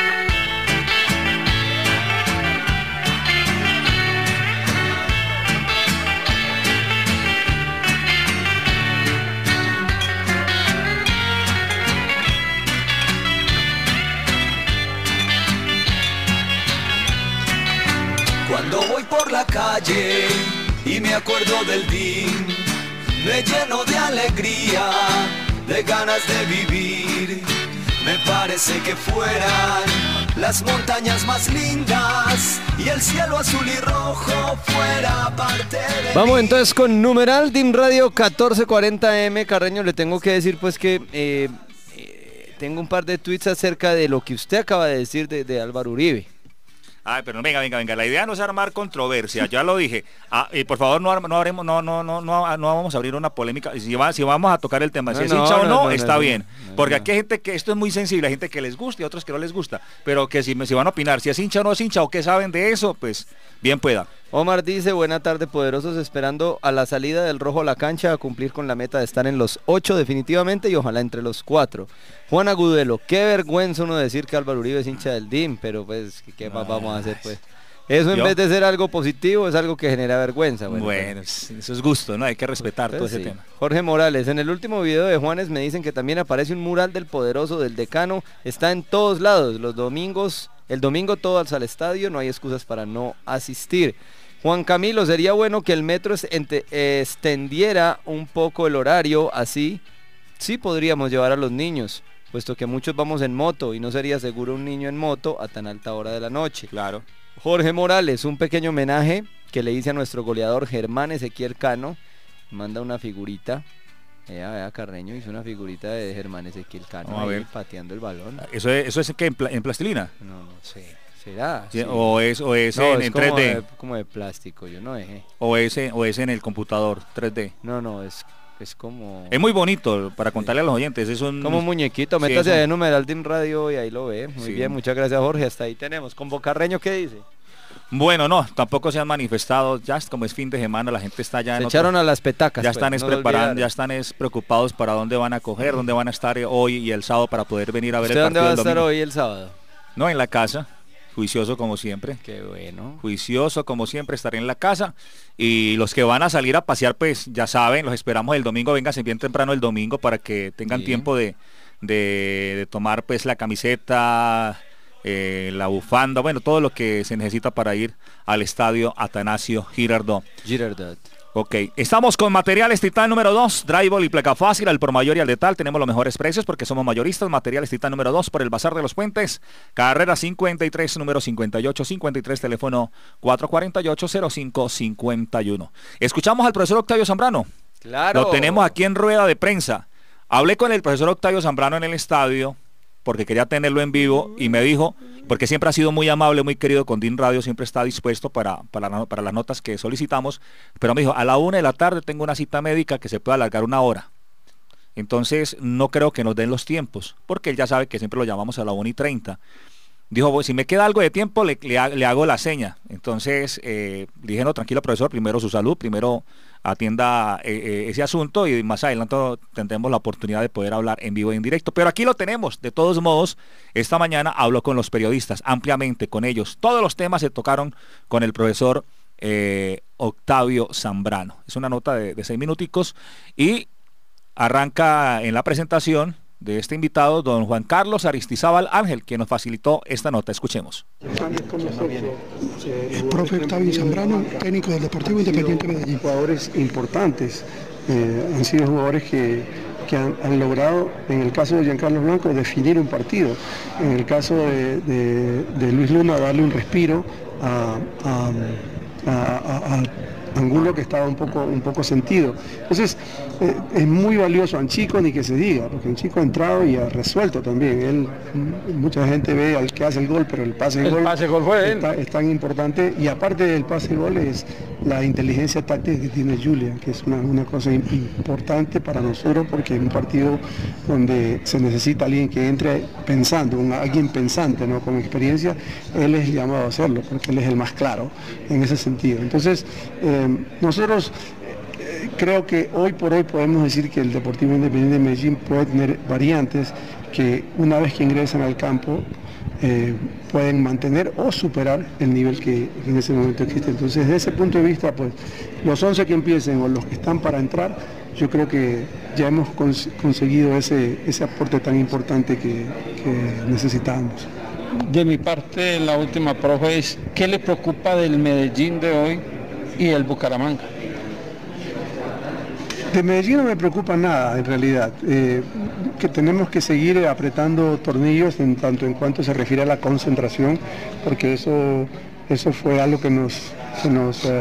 Cuando voy por la calle y me acuerdo del D I N, me lleno de alegría, de ganas de vivir. Me parece que fueran las montañas más lindas y el cielo azul y rojo fuera parte de Vamos mí. entonces con numeral Team Radio catorce cuarenta M. Carreño, le tengo que decir pues que eh, eh, tengo un par de tweets acerca de lo que usted acaba de decir de, de Álvaro Uribe. Ay, pero venga, venga, venga. La idea no es armar controversia, ya lo dije. Ah, y por favor, no, no, haremos, no, no, no, no, no vamos a abrir una polémica. Si, va, si vamos a tocar el tema, si no, es no, hincha no, o no, no, está no, bien. no, Porque no. aquí hay gente que esto es muy sensible, hay gente que les gusta y otros que no les gusta. Pero que si, si van a opinar, si es hincha o no es hincha o qué saben de eso, pues bien pueda. Omar dice, buena tarde poderosos, esperando a la salida del rojo a la cancha a cumplir con la meta de estar en los ocho definitivamente y ojalá entre los cuatro. Juan Agudelo, qué vergüenza uno decir que Álvaro Uribe es hincha del D I M, pero pues, ¿qué más vamos a hacer pues? Eso en ¿Yo? vez de ser algo positivo es algo que genera vergüenza. Bueno, Bueno, pues, eso es gusto, ¿no? Hay que respetar pues, todo ese sí. tema. Jorge Morales, en el último video de Juanes me dicen que también aparece un mural del poderoso del decano, está en todos lados, los domingos, el domingo todos al estadio, no hay excusas para no asistir. Juan Camilo, sería bueno que el metro es- ente- eh, extendiera un poco el horario, así sí podríamos llevar a los niños, puesto que muchos vamos en moto y no sería seguro un niño en moto a tan alta hora de la noche. Claro. Jorge Morales, un pequeño homenaje que le hice a nuestro goleador Germán Ezequiel Cano. Manda una figurita. Vea, vea, Carreño hizo una figurita de Germán Ezequiel Cano Vamos a ahí ver. pateando el balón. ¿Eso es, eso es que en, pla- en plastilina? No, no sé. ¿Será? Sí, Sí. O es, o es No, en, es en como tres D. de, como de plástico, yo no dejé. O es, en- o es en el computador tres D. No, no, es, es como... Es muy bonito para contarle a los oyentes. Es un, Como un muñequito, Sí, métase es un- a numeral Team Radio y ahí lo ve. Muy Sí. bien, muchas gracias Jorge, hasta ahí tenemos. Con Bocarreño, ¿qué dice? Bueno, no, tampoco se han manifestado. Ya es como es fin de semana, la gente está ya Se en echaron otro- a las petacas. ya pues, están es no lo preparando, olvidaron. ya están es preocupados para dónde van a coger, dónde van a estar eh, hoy y el sábado para poder venir a ver el ¿Usted dónde partido va a del estar domingo. hoy el sábado? No, en la casa, juicioso como siempre. Qué bueno. Juicioso como siempre, estaré en la casa. Y los que van a salir a pasear, pues ya saben, los esperamos el domingo. Vénganse bien temprano el domingo para que tengan Sí. tiempo de, de, de tomar pues la camiseta, eh, la bufanda, bueno, todo lo que se necesita para ir al estadio Atanasio Girardot. Girardot. Ok, estamos con Materiales Titán número dos, Drywall y placa fácil, al por mayor y al detal, tenemos los mejores precios porque somos mayoristas. Materiales Titán número dos por el Bazar de los Puentes, carrera cincuenta y tres, número cincuenta y ocho cincuenta y tres, teléfono cuatro cuatro ocho, cero cinco cinco uno. Escuchamos al profesor Octavio Zambrano. Claro. Lo tenemos aquí en rueda de prensa. Hablé con el profesor Octavio Zambrano en el estadio porque quería tenerlo en vivo y me dijo, porque siempre ha sido muy amable, muy querido con D I N Radio, siempre está dispuesto para, para, para las notas que solicitamos, pero me dijo, a la una de la tarde tengo una cita médica que se puede alargar una hora. Entonces no creo que nos den los tiempos, porque él ya sabe que siempre lo llamamos a la una y treinta. dijo, pues, si me queda algo de tiempo, le, le, le hago la seña. Entonces, eh, dije, no, tranquilo, profesor, primero su salud, primero atienda eh, eh, ese asunto y más adelante tendremos la oportunidad de poder hablar en vivo y en directo. Pero aquí lo tenemos, de todos modos, esta mañana habló con los periodistas, ampliamente con ellos. Todos los temas se tocaron con el profesor eh, Octavio Zambrano. Es una nota de, de seis minuticos y arranca en la presentación de este invitado, don Juan Carlos Aristizábal Ángel, que nos facilitó esta nota. Escuchemos. El profe Octavio Zambrano, técnico del Deportivo Independiente Medellín. Jugadores importantes, eh, han sido jugadores que, que han, han logrado, en el caso de Giancarlo Blanco, definir un partido. En el caso de, de, de Luis Luna, darle un respiro a, a, a, a, a Angulo, que estaba un poco, un poco sentido. Entonces, eh, es muy valioso Anchico, ni que se diga, porque Anchico ha entrado y ha resuelto también. Él, mucha gente ve al que hace el gol, pero el pase de el gol, pase gol fue está, es tan importante. Y aparte del pase de gol es la inteligencia táctica que tiene Julian, que es una, una cosa importante para nosotros, porque en un partido donde se necesita alguien que entre pensando, un, alguien pensante, ¿no?, con experiencia, él es llamado a hacerlo, porque él es el más claro en ese sentido. Entonces, eh, nosotros eh, creo que hoy por hoy podemos decir que el Deportivo Independiente de Medellín puede tener variantes que una vez que ingresan al campo eh, pueden mantener o superar el nivel que, que en ese momento existe. Entonces, desde ese punto de vista, pues los once que empiecen o los que están para entrar, yo creo que ya hemos cons conseguido ese, ese aporte tan importante que, que necesitábamos. De mi parte, la última, profe, es ¿qué le preocupa del Medellín de hoy y el Bucaramanga? De Medellín no me preocupa nada, en realidad. Eh, que tenemos que seguir apretando tornillos en tanto en cuanto se refiere a la concentración, porque eso, eso fue algo que nos, que nos, uh,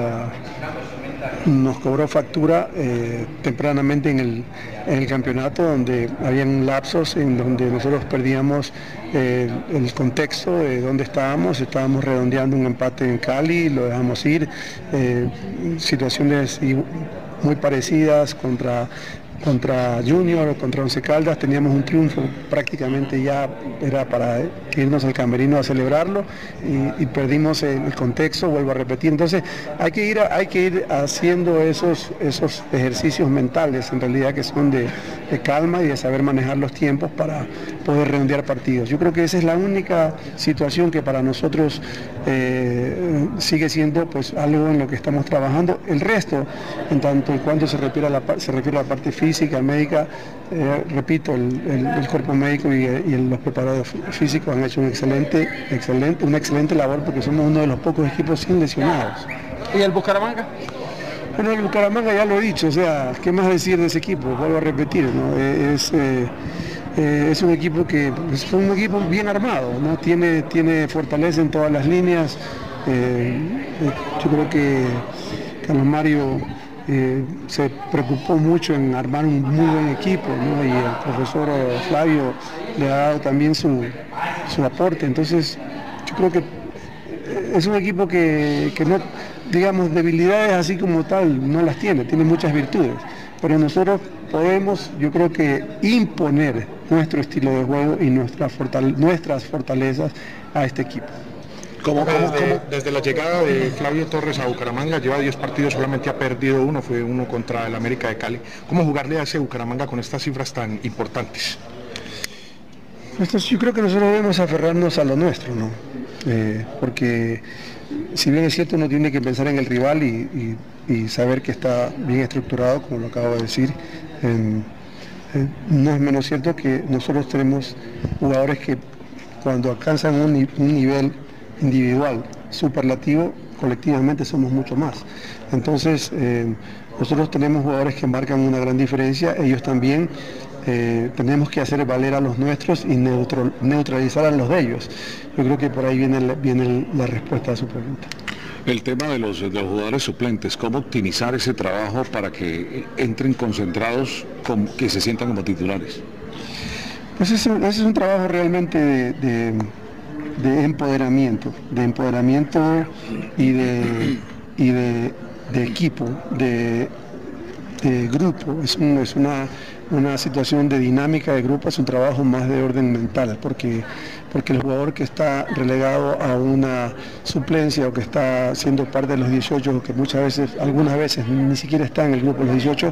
nos cobró factura eh, tempranamente en el, en el campeonato, donde habían lapsos en donde nosotros perdíamos eh, el contexto de dónde estábamos. Estábamos redondeando un empate en Cali, lo dejamos ir, eh, situaciones muy parecidas contra, contra Junior, contra Once Caldas, teníamos un triunfo, prácticamente ya era para irnos al camerino a celebrarlo y, y perdimos el, el contexto, vuelvo a repetir. Entonces hay que ir, hay que ir haciendo esos, esos ejercicios mentales, en realidad, que son de, de calma y de saber manejar los tiempos para poder redondear partidos. Yo creo que esa es la única situación que para nosotros eh, sigue siendo pues algo en lo que estamos trabajando. El resto, en tanto en cuanto se refiere a la, se refiere a la parte física, médica, eh, repito, el, el, el cuerpo médico y, y los preparadores físicos han hecho un excelente, excelente, una excelente labor, porque somos uno de los pocos equipos sin lesionados. ¿Y el Bucaramanga? Bueno, el Bucaramanga ya lo he dicho, o sea, ¿qué más decir de ese equipo? Vuelvo a repetir, ¿no? Es, eh, eh, es un equipo que es un equipo bien armado, ¿no? Tiene, tiene fortaleza en todas las líneas. Eh, yo creo que Carlos Mario eh, se preocupó mucho en armar un muy buen equipo, ¿no? Y el profesor Flavio le ha dado también su, su aporte. Entonces, yo creo que es un equipo que, que no, digamos, debilidades así como tal no las tiene, tiene muchas virtudes, pero nosotros podemos, yo creo que, imponer nuestro estilo de juego y nuestra fortale nuestras fortalezas a este equipo. ¿Cómo, cómo, cómo? Desde la llegada de Flavio Torres a Bucaramanga, lleva diez partidos, solamente ha perdido uno, fue uno contra el América de Cali. ¿Cómo jugarle a ese Bucaramanga con estas cifras tan importantes? Entonces, yo creo que nosotros debemos aferrarnos a lo nuestro, ¿no? Eh, porque si bien es cierto, uno tiene que pensar en el rival y, y, y saber que está bien estructurado, como lo acabo de decir. Eh, eh, no es menos cierto que nosotros tenemos jugadores que cuando alcanzan un, un nivel individual superlativo, colectivamente somos mucho más. Entonces, eh, nosotros tenemos jugadores que marcan una gran diferencia, ellos también. Eh, tenemos que hacer valer a los nuestros y neutro, neutralizar a los de ellos. Yo creo que por ahí viene, viene la respuesta a su pregunta. El tema de los, de los jugadores suplentes, ¿cómo optimizar ese trabajo para que entren concentrados, con, que se sientan como titulares? Pues ese, ese es un trabajo realmente de, de, de empoderamiento, de empoderamiento y de, y de, de equipo, de, de grupo. Es, un, es una una situación de dinámica de grupo, es un trabajo más de orden mental, porque, porque el jugador que está relegado a una suplencia o que está siendo parte de los dieciocho, que muchas veces, algunas veces ni siquiera está en el grupo de los dieciocho,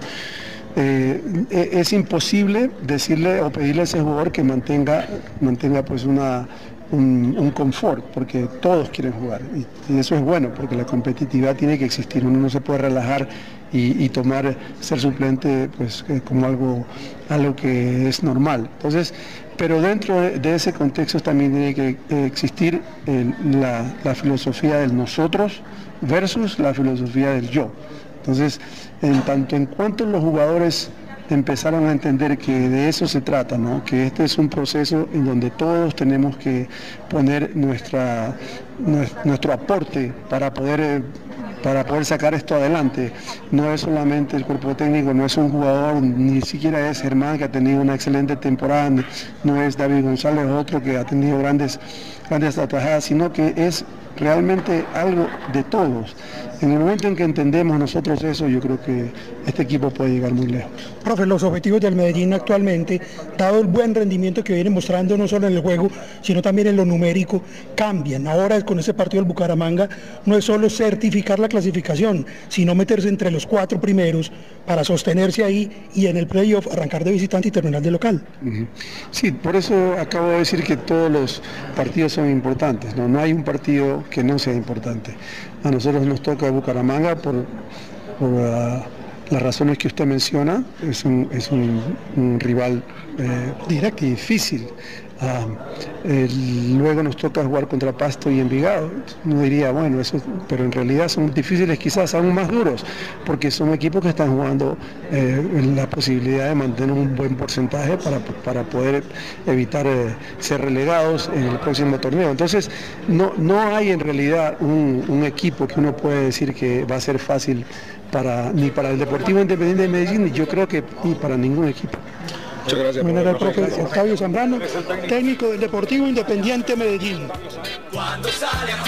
eh, es imposible decirle o pedirle a ese jugador que mantenga, mantenga pues una... Un, un confort, porque todos quieren jugar y, y eso es bueno, porque la competitividad tiene que existir, uno no se puede relajar y, y tomar ser suplente pues eh, como algo, algo que es normal. Entonces, pero dentro de, de ese contexto también tiene que eh, existir el, la, la filosofía del nosotros versus la filosofía del yo. Entonces, en tanto en cuanto los jugadores empezaron a entender que de eso se trata, ¿no? Que este es un proceso en donde todos tenemos que poner nuestra, nuestro aporte para poder, para poder sacar esto adelante. No es solamente el cuerpo técnico, no es un jugador, ni siquiera es Germán, que ha tenido una excelente temporada, no es David González, otro que ha tenido grandes, grandes atajadas, sino que es realmente algo de todos. En el momento en que entendemos nosotros eso, yo creo que este equipo puede llegar muy lejos. Profe, los objetivos del Medellín actualmente, dado el buen rendimiento que viene mostrando no solo en el juego, sino también en lo numérico, cambian. Ahora con ese partido del Bucaramanga no es solo certificar la clasificación, sino meterse entre los cuatro primeros para sostenerse ahí y en el playoff arrancar de visitante y terminar de local. Uh-huh. Sí, por eso acabo de decir que todos los partidos son importantes, ¿no? No hay un partido que no sea importante. A nosotros nos toca Bucaramanga por, por uh, las razones que usted menciona, es un, es un, un rival eh, directo y difícil. Uh, eh, luego nos toca jugar contra Pasto y Envigado. Uno diría, bueno, eso, pero en realidad son difíciles, quizás aún más duros, porque son equipos que están jugando eh, en la posibilidad de mantener un buen porcentaje para, para poder evitar eh, ser relegados en el próximo torneo. Entonces, no, no hay en realidad un, un equipo que uno puede decir que va a ser fácil para, ni para el Deportivo Independiente de Medellín, ni yo creo que ni para ningún equipo. Muchas gracias. Bueno, el profe Octavio Zambrano, técnico del Deportivo Independiente Medellín. Cuando sale a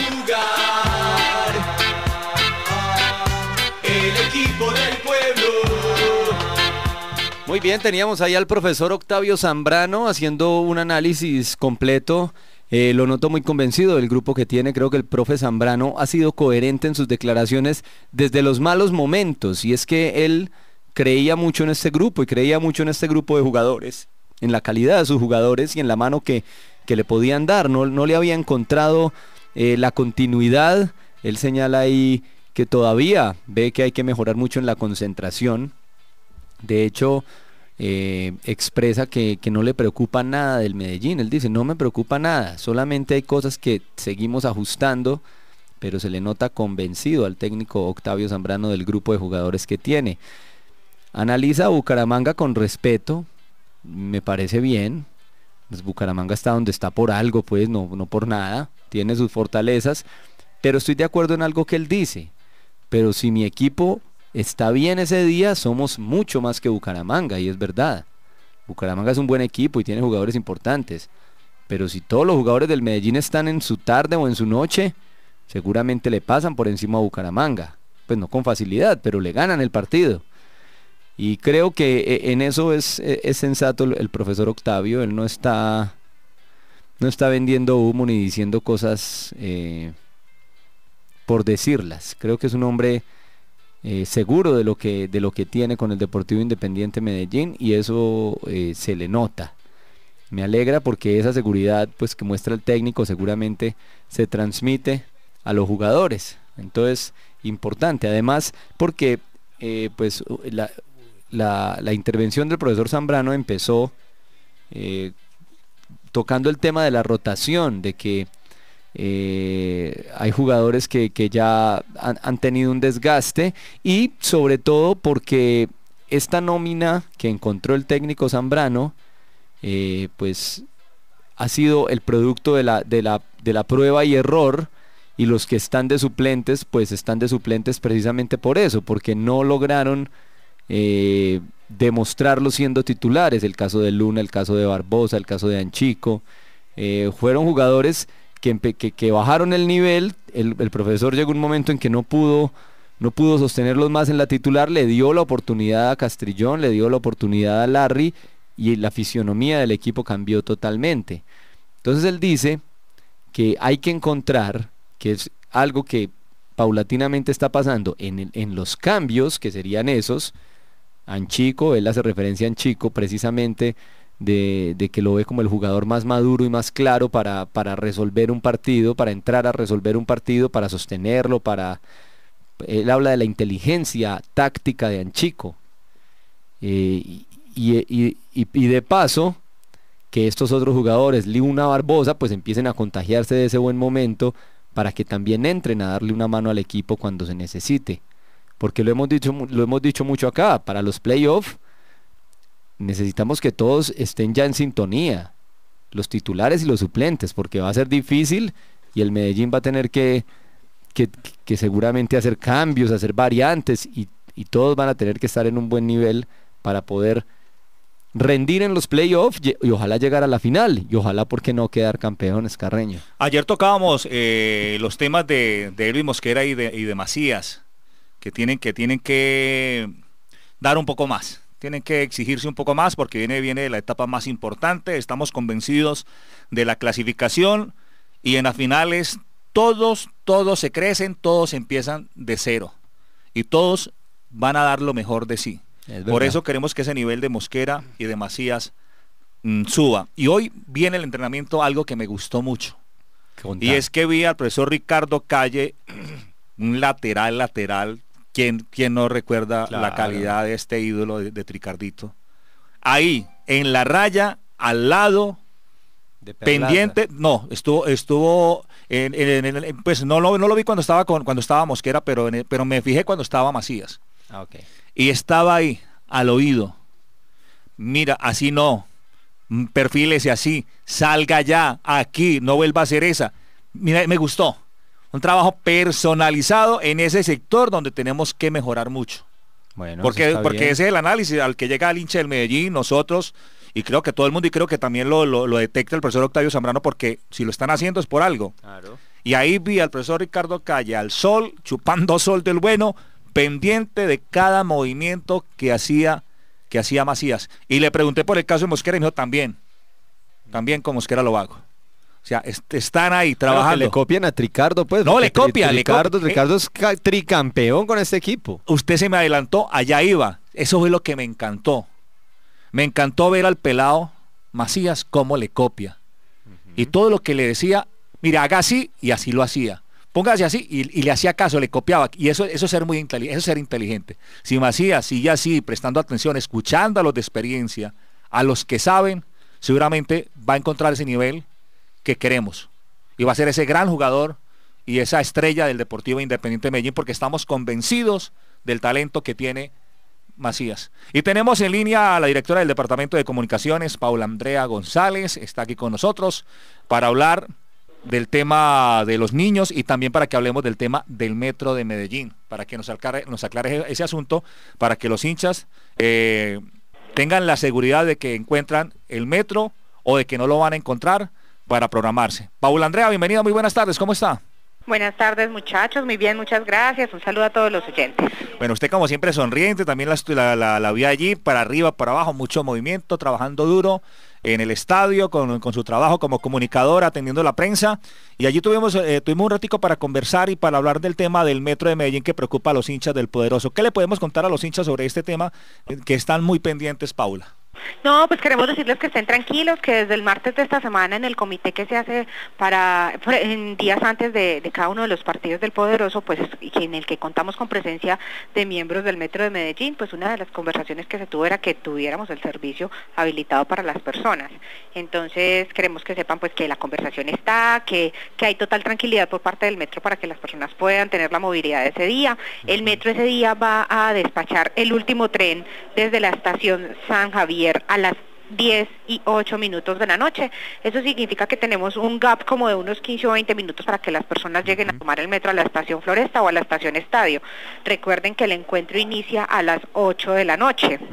jugar el equipo del pueblo. Muy bien, teníamos ahí al profesor Octavio Zambrano haciendo un análisis completo. Eh, lo noto muy convencido del grupo que tiene. Creo que el profe Zambrano ha sido coherente en sus declaraciones desde los malos momentos, y es que él creía mucho en este grupo y creía mucho en este grupo de jugadores, en la calidad de sus jugadores y en la mano que, que le podían dar. No, no le había encontrado eh, la continuidad. Él señala ahí que todavía ve que hay que mejorar mucho en la concentración. De hecho, eh, expresa que, que no le preocupa nada del Medellín. Él dice, no me preocupa nada, solamente hay cosas que seguimos ajustando, pero se le nota convencido al técnico Octavio Zambrano del grupo de jugadores que tiene. Analiza a Bucaramanga con respeto, me parece bien. Pues Bucaramanga está donde está por algo, pues no, no por nada, tiene sus fortalezas, pero estoy de acuerdo en algo que él dice. Pero si mi equipo está bien ese día, somos mucho más que Bucaramanga, y es verdad. Bucaramanga es un buen equipo y tiene jugadores importantes, pero si todos los jugadores del Medellín están en su tarde o en su noche, seguramente le pasan por encima a Bucaramanga. Pues no con facilidad, pero le ganan el partido. Y creo que en eso es, es sensato el profesor Octavio. Él no está no está vendiendo humo ni diciendo cosas eh, por decirlas. Creo que es un hombre eh, seguro de lo que de lo que tiene con el Deportivo Independiente Medellín, y eso eh, se le nota. Me alegra porque esa seguridad pues que muestra el técnico seguramente se transmite a los jugadores. Entonces, importante. Además, porque eh, pues la La, la intervención del profesor Zambrano empezó eh, tocando el tema de la rotación, de que eh, hay jugadores que, que ya han, han tenido un desgaste, y sobre todo porque esta nómina que encontró el técnico Zambrano eh, pues ha sido el producto de la, de, la, de la prueba y error, y los que están de suplentes pues están de suplentes precisamente por eso, porque no lograron Eh, demostrarlo siendo titulares. El caso de Luna, el caso de Barbosa, el caso de Anchico, eh, fueron jugadores que, que, que bajaron el nivel. El, el profesor llegó un momento en que no pudo no pudo sostenerlos más en la titular, le dio la oportunidad a Castrillón, le dio la oportunidad a Larry y la fisionomía del equipo cambió totalmente. Entonces él dice que hay que encontrar, que es algo que paulatinamente está pasando en, el, en los cambios, que serían esos, Anchico, él hace referencia a Anchico precisamente de, de que lo ve como el jugador más maduro y más claro para, para resolver un partido, para entrar a resolver un partido, para sostenerlo, para... Él habla de la inteligencia táctica de Anchico, eh, y, y, y, y de paso que estos otros jugadores, Liuna, Barbosa, pues empiecen a contagiarse de ese buen momento para que también entren a darle una mano al equipo cuando se necesite, porque lo hemos dicho, lo hemos dicho mucho acá, para los playoffs necesitamos que todos estén ya en sintonía, los titulares y los suplentes, porque va a ser difícil y el Medellín va a tener que Que, que seguramente hacer cambios, hacer variantes y, y todos van a tener que estar en un buen nivel para poder rendir en los playoffs y, y ojalá llegar a la final y ojalá, ¿por qué no, quedar campeones, Carreño? Ayer tocábamos eh, los temas de, de Elvis Mosquera y de, y de Macías, que tienen, que tienen que dar un poco más, tienen que exigirse un poco más porque viene, viene la etapa más importante, estamos convencidos de la clasificación y en las finales todos, todos se crecen, todos empiezan de cero y todos van a dar lo mejor de sí. Por eso queremos que ese nivel de Mosquera y de Macías mmm, suba. Y hoy viene el entrenamiento, algo que me gustó mucho. Y es que vi al profesor Ricardo Calle, un lateral, lateral, ¿quién, quién no recuerda claro. la calidad de este ídolo de, de Tricardito? Ahí, en la raya, al lado... pendiente, no, estuvo, estuvo, en, en, en, en, pues no lo, no lo vi cuando estaba con, cuando estaba Mosquera, pero, en, pero me fijé cuando estaba Macías. Ah, okay. Y estaba ahí, al oído. Mira, así no, perfílese así, salga ya, aquí, no vuelva a hacer esa. Mira, me gustó. Un trabajo personalizado en ese sector donde tenemos que mejorar mucho. Bueno, porque, porque ese es el análisis al que llega el hincha del Medellín, nosotros... Y creo que todo el mundo, y creo que también lo, lo, lo detecta el profesor Octavio Zambrano, porque si lo están haciendo es por algo. Claro. Y ahí vi al profesor Ricardo Calle, al sol, chupando sol del bueno, pendiente de cada movimiento que hacía, que hacía Macías. Y le pregunté por el caso de Mosquera y me dijo también, también con Mosquera lo hago. O sea, est están ahí trabajando. Claro, que le copian a Tricardo, pues. No, le copia. Ricardo, le Ricardo es tricampeón con este equipo. Usted se me adelantó, allá iba. Eso fue lo que me encantó. Me encantó ver al pelado Macías cómo le copia. Uh-huh. Y todo lo que le decía, mira, haga así, y así lo hacía. Póngase así, y, y le hacía caso, le copiaba. Y eso, eso, es ser muy eso es ser inteligente. Si Macías sigue así, prestando atención, escuchando a los de experiencia, a los que saben, seguramente va a encontrar ese nivel que queremos. Y va a ser ese gran jugador y esa estrella del Deportivo Independiente de Medellín, porque estamos convencidos del talento que tiene Macías. Y tenemos en línea a la directora del Departamento de Comunicaciones, Paula Andrea González, está aquí con nosotros para hablar del tema de los niños y también para que hablemos del tema del Metro de Medellín, para que nos aclare, nos aclare ese asunto, para que los hinchas eh, tengan la seguridad de que encuentran el metro o de que no lo van a encontrar para programarse. Paula Andrea, bienvenida, muy buenas tardes, ¿cómo está? Buenas tardes, muchachos, muy bien, muchas gracias, un saludo a todos los oyentes. Bueno, usted como siempre sonriente, también la, la, la, la vi allí, para arriba, para abajo, mucho movimiento, trabajando duro en el estadio, con, con su trabajo como comunicadora, atendiendo la prensa, y allí tuvimos, eh, tuvimos un ratico para conversar y para hablar del tema del Metro de Medellín que preocupa a los hinchas del Poderoso. ¿Qué le podemos contar a los hinchas sobre este tema eh, que están muy pendientes, Paula? No, pues queremos decirles que estén tranquilos, que desde el martes de esta semana en el comité que se hace para en días antes de, de cada uno de los partidos del Poderoso, pues en el que contamos con presencia de miembros del Metro de Medellín, pues una de las conversaciones que se tuvo era que tuviéramos el servicio habilitado para las personas. Entonces queremos que sepan pues que la conversación está, que, que hay total tranquilidad por parte del Metro para que las personas puedan tener la movilidad de ese día. El Metro ese día va a despachar el último tren desde la estación San Javier a las diez y ocho minutos de la noche. Eso significa que tenemos un gap como de unos quince o veinte minutos para que las personas lleguen a tomar el metro a la estación Floresta o a la estación Estadio. Recuerden que el encuentro inicia a las ocho de la noche. Uh-huh.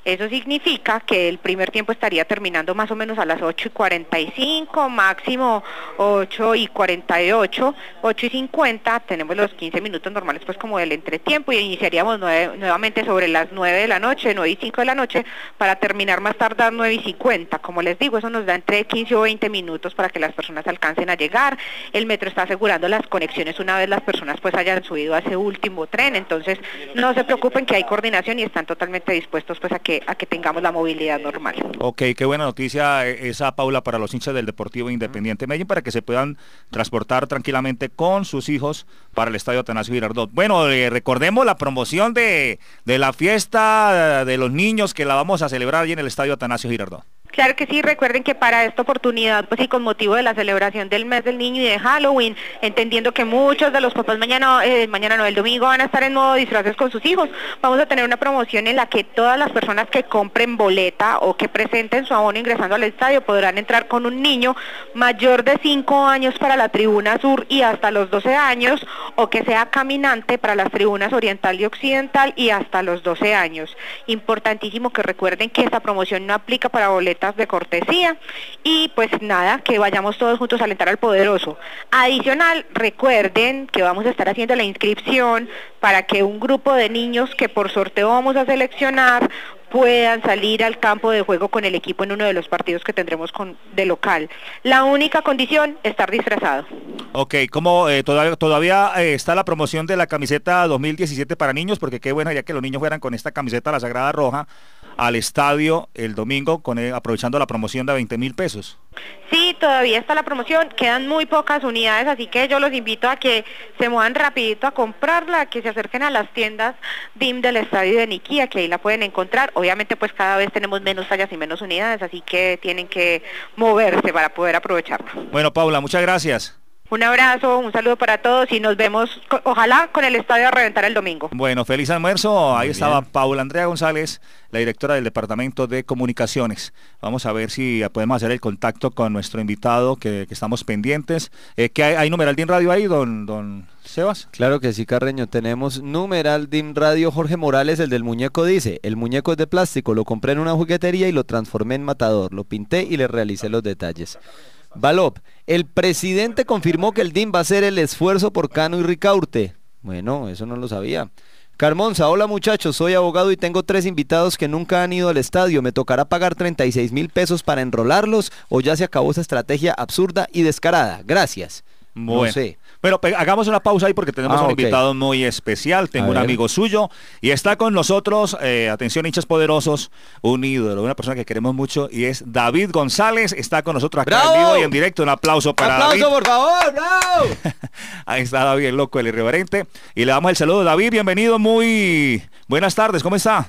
Eso significa que el primer tiempo estaría terminando más o menos a las ocho y cuarenta y cinco, máximo ocho y cuarenta y ocho, ocho y cincuenta, tenemos los quince minutos normales pues como del entretiempo y iniciaríamos nueve, nuevamente sobre las nueve de la noche, nueve y cinco de la noche, para terminar más tardar nueve y cincuenta. Como les digo, eso nos da entre quince o veinte minutos para que las personas alcancen a llegar. El metro está asegurando las conexiones una vez las personas pues hayan subido a ese último tren, entonces no se preocupen que hay coordinación y están totalmente dispuestos pues a que a que tengamos la movilidad normal. Ok, qué buena noticia esa, Paula, para los hinchas del Deportivo Independiente Medellín, para que se puedan transportar tranquilamente con sus hijos para el Estadio Atanasio Girardot. Bueno, eh, recordemos la promoción de, de la fiesta de los niños que la vamos a celebrar allí en el Estadio Atanasio Girardot. Claro que sí, recuerden que para esta oportunidad, pues y con motivo de la celebración del mes del niño y de Halloween, entendiendo que muchos de los papás mañana, eh, mañana no, el domingo van a estar en modo disfraces con sus hijos, vamos a tener una promoción en la que todas las personas que compren boleta o que presenten su abono ingresando al estadio podrán entrar con un niño mayor de cinco años para la tribuna sur y hasta los doce años, o que sea caminante para las tribunas oriental y occidental y hasta los doce años. Importantísimo que recuerden que esta promoción no aplica para boletas de cortesía y pues nada, que vayamos todos juntos a alentar al poderoso. Adicional, recuerden que vamos a estar haciendo la inscripción para que un grupo de niños que por sorteo vamos a seleccionar puedan salir al campo de juego con el equipo en uno de los partidos que tendremos con, de local. La única condición, estar disfrazado. Ok, ¿cómo eh, todavía, todavía eh, está la promoción de la camiseta dos mil diecisiete para niños? Porque qué bueno ya que los niños fueran con esta camiseta, la Sagrada Roja, al estadio el domingo, con eh, aprovechando la promoción de veinte mil pesos. Sí, todavía está la promoción, quedan muy pocas unidades, así que yo los invito a que se muevan rapidito a comprarla, que se acerquen a las tiendas D I M del estadio de Niquía, que ahí la pueden encontrar. Obviamente pues cada vez tenemos menos tallas y menos unidades, así que tienen que moverse para poder aprovecharla. Bueno, Paula, muchas gracias. Un abrazo, un saludo para todos y nos vemos, ojalá, con el estadio a reventar el domingo. Bueno, feliz almuerzo. Ahí estaba Paula Andrea González, la directora del Departamento de Comunicaciones. Vamos a ver si podemos hacer el contacto con nuestro invitado, que, que estamos pendientes. Eh, ¿qué hay, hay numeral D I M Radio ahí, don, don Sebas? Claro que sí, Carreño. Tenemos numeral D I M Radio. Jorge Morales, el del muñeco, dice: el muñeco es de plástico, lo compré en una juguetería y lo transformé en matador. Lo pinté y le realicé los detalles. Valop, el presidente confirmó que el D I M va a hacer el esfuerzo por Cano y Ricaurte. Bueno, eso no lo sabía. Carmonza, hola muchachos, soy abogado y tengo tres invitados que nunca han ido al estadio. ¿Me tocará pagar treinta y seis mil pesos para enrolarlos o ya se acabó esa estrategia absurda y descarada? Gracias. Bueno, no sé. Bueno, hagamos una pausa ahí porque tenemos ah, un okay. invitado muy especial. Tengo a un ver. amigo suyo y está con nosotros, eh, atención hinchas poderosos, un ídolo, una persona que queremos mucho, y es David González. Está con nosotros acá ¡bravo! En vivo y en directo. Un aplauso para ¡aplauso, David. por favor! ¡Bravo! Ahí está David, el loco, el irreverente. Y le damos el saludo. David, bienvenido, muy buenas tardes, ¿cómo está?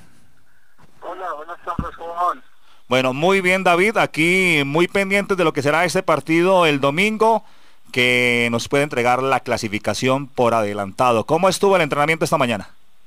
Hola, buenas tardes, ¿cómo van? Bueno, muy bien, David, aquí muy pendientes de lo que será este partido el domingo, que nos puede entregar la clasificación por adelantado. ¿Cómo estuvo el entrenamiento esta mañana?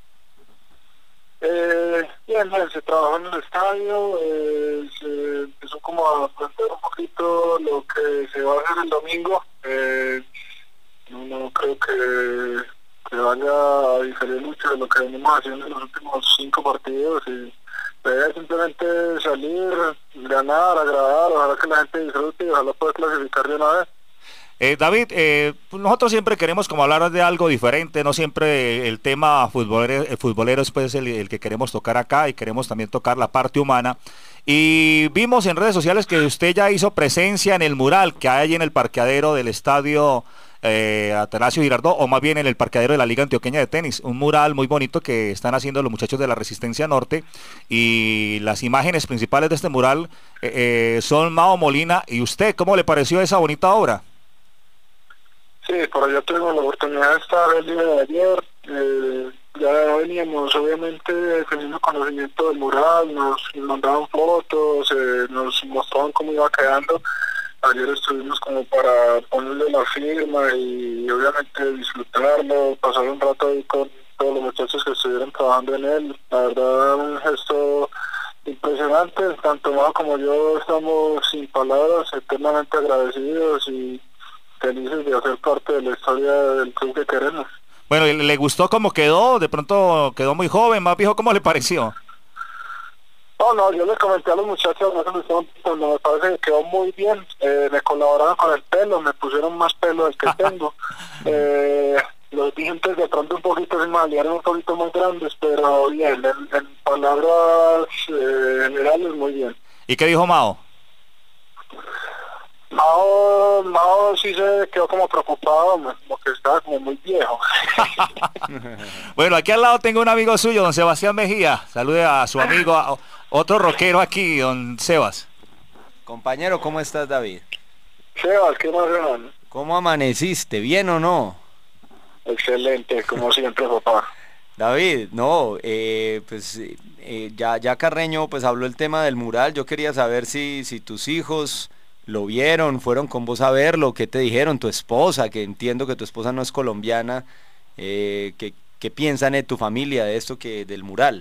Eh, bien, bien, se trabajó en el estadio, eh, se empezó como a plantear un poquito lo que se va a hacer el domingo. Eh, no, no creo que, que vaya a diferir mucho de lo que venimos haciendo en los últimos cinco partidos, y la simplemente salir, ganar, agradar, ojalá que la gente disfrute y ojalá pueda clasificar de una vez. Eh, David, eh, nosotros siempre queremos como hablar de algo diferente, no siempre el tema futbolero, el futbolero es pues el, el que queremos tocar acá, y queremos también tocar la parte humana. Y vimos en redes sociales que usted ya hizo presencia en el mural que hay en el parqueadero del estadio eh, Atanasio Girardot, o más bien en el parqueadero de la Liga Antioqueña de Tenis, un mural muy bonito que están haciendo los muchachos de la Resistencia Norte, y las imágenes principales de este mural eh, eh, son Mao Molina y usted. ¿Cómo le pareció esa bonita obra? Sí, por allá tuvimos la oportunidad de estar el día de ayer, eh, ya veníamos obviamente teniendo conocimiento del mural, nos mandaban fotos, eh, nos mostraban cómo iba quedando. Ayer estuvimos como para ponerle la firma y obviamente disfrutarlo, pasar un rato ahí con todos los muchachos que estuvieron trabajando en él. La verdad, un gesto impresionante, tanto Mao como yo estamos sin palabras, eternamente agradecidos y felices de hacer parte de la historia del club que queremos. Bueno, ¿le gustó cómo quedó? De pronto quedó muy joven, más viejo, ¿cómo le pareció? Ah, No, no, yo les comenté a los muchachos, cuando me parece que quedó muy bien, eh, me colaboraron con el pelo, me pusieron más pelo del que tengo. eh, los dientes de pronto un poquito se me aliaron un poquito más grandes, pero bien, en, en palabras eh, generales muy bien. ¿Y qué dijo Mao? Mao, Mao sí se quedó como preocupado, como que estaba como muy viejo. Bueno, aquí al lado tengo un amigo suyo, don Sebastián Mejía. Salude a su amigo, a otro rockero aquí, don Sebas. Compañero, ¿cómo estás, David? Sebas, ¿qué más, hermano? ¿Cómo amaneciste? ¿Bien o no? Excelente, como siempre, papá. David, no, eh, pues eh, ya, ya Carreño pues habló el tema del mural. Yo quería saber si, si tus hijos lo vieron, fueron con vos a verlo, qué te dijeron, tu esposa, que entiendo que tu esposa no es colombiana, eh, ¿qué, qué piensan de tu familia de esto, que del mural?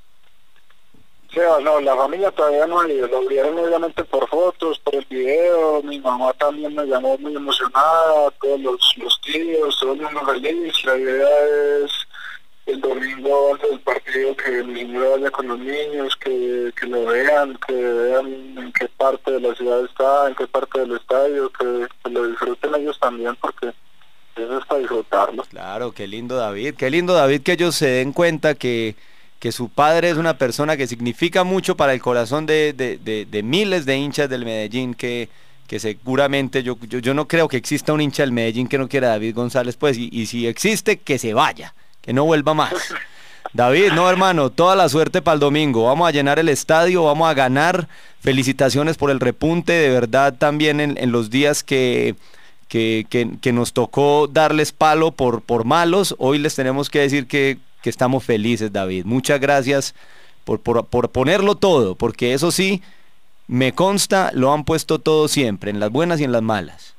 Sí, no, la familia todavía no ha ido, lo vieron obviamente por fotos, por el video, mi mamá también me llamó muy emocionada, todos los, los tíos, todo el mundo feliz. La idea es el domingo antes del partido que mi señora vaya con los niños, que, que lo vean, que vean en qué parte de la ciudad está, en qué parte del estadio, que, que lo disfruten ellos también, porque eso es para disfrutarlo. Claro, qué lindo, David, qué lindo, David, que ellos se den cuenta que, que su padre es una persona que significa mucho para el corazón de, de, de, de miles de hinchas del Medellín, que, que seguramente yo, yo, yo no creo que exista un hincha del Medellín que no quiera a David González, pues, y, y si existe, que se vaya, que no vuelva más. David, no, hermano, toda la suerte para el domingo. Vamos a llenar el estadio, vamos a ganar. Felicitaciones por el repunte, de verdad, también en, en los días que, que, que, que nos tocó darles palo por, por malos. Hoy les tenemos que decir que, que estamos felices, David. Muchas gracias por, por, por ponerlo todo, porque eso sí, me consta, lo han puesto todo siempre, en las buenas y en las malas.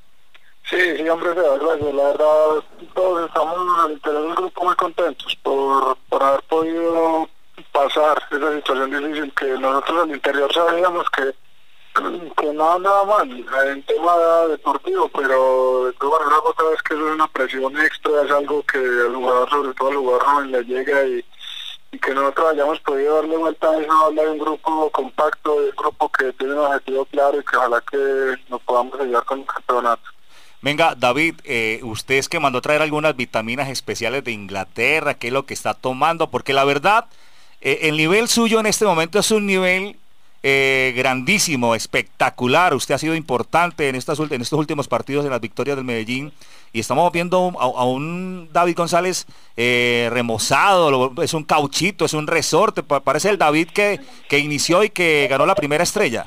Sí, sí, hombre, gracias. La verdad, todos estamos al interior del grupo muy contentos por, por haber podido pasar esa situación difícil que nosotros al interior sabíamos que, que no andaba mal en tema deportivo, pero de todas maneras otra vez que eso es una presión extra, es algo que al jugador, sobre todo al jugador joven, le llega y, y que nosotros hayamos podido darle vuelta a eso, hablar de un grupo compacto, de un grupo que tiene un objetivo claro y que ojalá que nos podamos ayudar con un campeonato. Venga, David, eh, usted es que mandó traer algunas vitaminas especiales de Inglaterra, ¿qué es lo que está tomando? Porque la verdad, eh, el nivel suyo en este momento es un nivel eh, grandísimo, espectacular. Usted ha sido importante en, estas, en estos últimos partidos de las victorias del Medellín y estamos viendo a, a un David González eh, remozado, lo, es un cauchito, es un resorte, parece el David que, que inició y que ganó la primera estrella.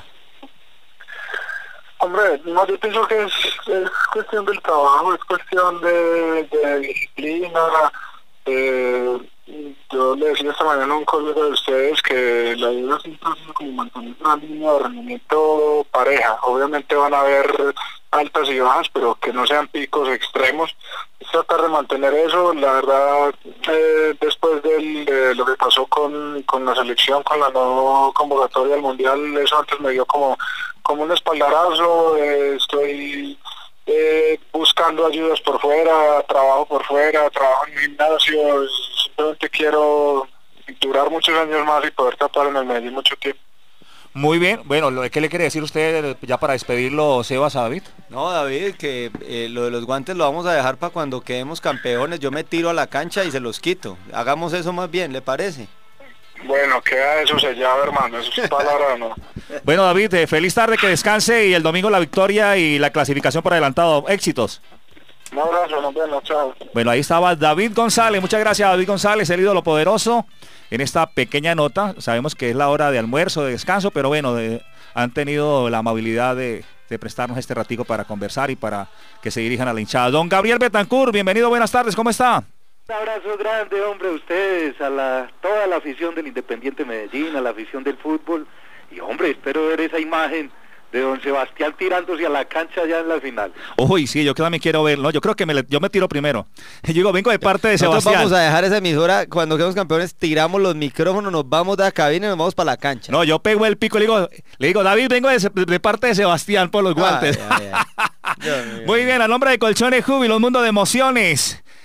Hombre, no, yo pienso que es, es cuestión del trabajo, es cuestión de, de disciplina. Eh, yo le decía esta mañana a un colega de ustedes que la idea siempre ha sido como mantener una línea de rendimiento pareja. Obviamente van a haber altas y bajas, pero que no sean picos extremos. Es tratar de mantener eso. La verdad, eh, después del, de lo que pasó con, con la selección, con la no convocatoria al Mundial, eso antes me dio como, como un espaldarazo. Eh, estoy eh, buscando ayudas por fuera, trabajo por fuera, trabajo en gimnasio. Simplemente quiero durar muchos años más y poder tapar en el Medellín mucho tiempo. Muy bien, bueno, ¿qué le quiere decir usted ya para despedirlo, Sebas, a David? No, David, que eh, lo de los guantes lo vamos a dejar para cuando quedemos campeones. Yo me tiro a la cancha y se los quito. Hagamos eso más bien, ¿le parece? Bueno, queda eso sellado, hermano, eso es palabra, ¿no? Bueno, David, eh, feliz tarde, que descanse y el domingo la victoria y la clasificación por adelantado. Éxitos. Un abrazo, nos vemos, chao. Bueno, ahí estaba David González. Muchas gracias, David González, el ídolo poderoso. En esta pequeña nota, sabemos que es la hora de almuerzo, de descanso, pero bueno, de, han tenido la amabilidad de, de prestarnos este ratico para conversar y para que se dirijan a la hinchada. Don Gabriel Betancourt, bienvenido, buenas tardes, ¿cómo está? Un abrazo grande, hombre, a ustedes, a la, toda la afición del Independiente Medellín, a la afición del fútbol, y hombre, espero ver esa imagen de don Sebastián tirándose a la cancha ya en la final. Uy, sí, yo también quiero verlo. Yo creo que me, yo me tiro primero. Yo digo, vengo de parte de Nosotros Sebastián. Vamos a dejar esa emisora, cuando quedemos campeones, tiramos los micrófonos, nos vamos de la cabina y nos vamos para la cancha. No, yo pego el pico y le digo, le digo David, vengo de, de parte de Sebastián por los guantes. Ay, ay, ay. Muy bien, a nombre de Colchones Júbilo, un mundo de emociones.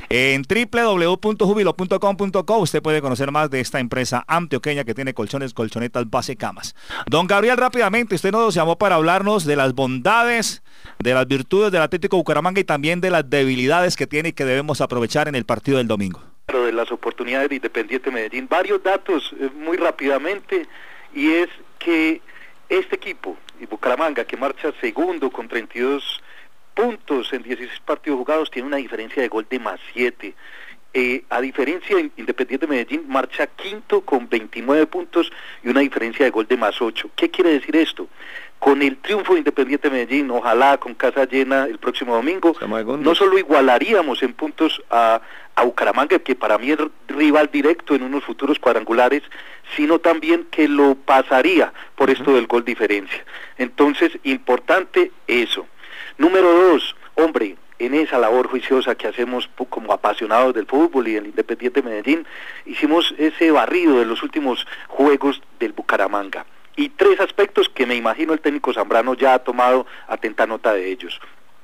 En doble u doble u doble u punto júbilo punto com punto co usted puede conocer más de esta empresa antioqueña que tiene colchones, colchonetas, base, camas. Don Gabriel, rápidamente, usted nos llamó para hablarnos de las bondades, de las virtudes del Atlético Bucaramanga y también de las debilidades que tiene y que debemos aprovechar en el partido del domingo. De las oportunidades de Independiente Medellín, varios datos eh, muy rápidamente, y es que este equipo, y Bucaramanga, que marcha segundo con treinta y dos puntos en dieciséis partidos jugados, tiene una diferencia de gol de más siete. Eh, a diferencia de Independiente Medellín, marcha quinto con veintinueve puntos y una diferencia de gol de más ocho. ¿Qué quiere decir esto? Con el triunfo de Independiente Medellín, ojalá con casa llena el próximo domingo, no solo igualaríamos en puntos a, a Bucaramanga, que para mí es rival directo en unos futuros cuadrangulares, sino también que lo pasaría por esto del gol diferencia. Entonces, importante eso. Número dos, hombre, en esa labor juiciosa que hacemos como apasionados del fútbol y del Independiente Medellín, hicimos ese barrido de los últimos juegos del Bucaramanga. Y tres aspectos que me imagino el técnico Zambrano ya ha tomado atenta nota de ellos.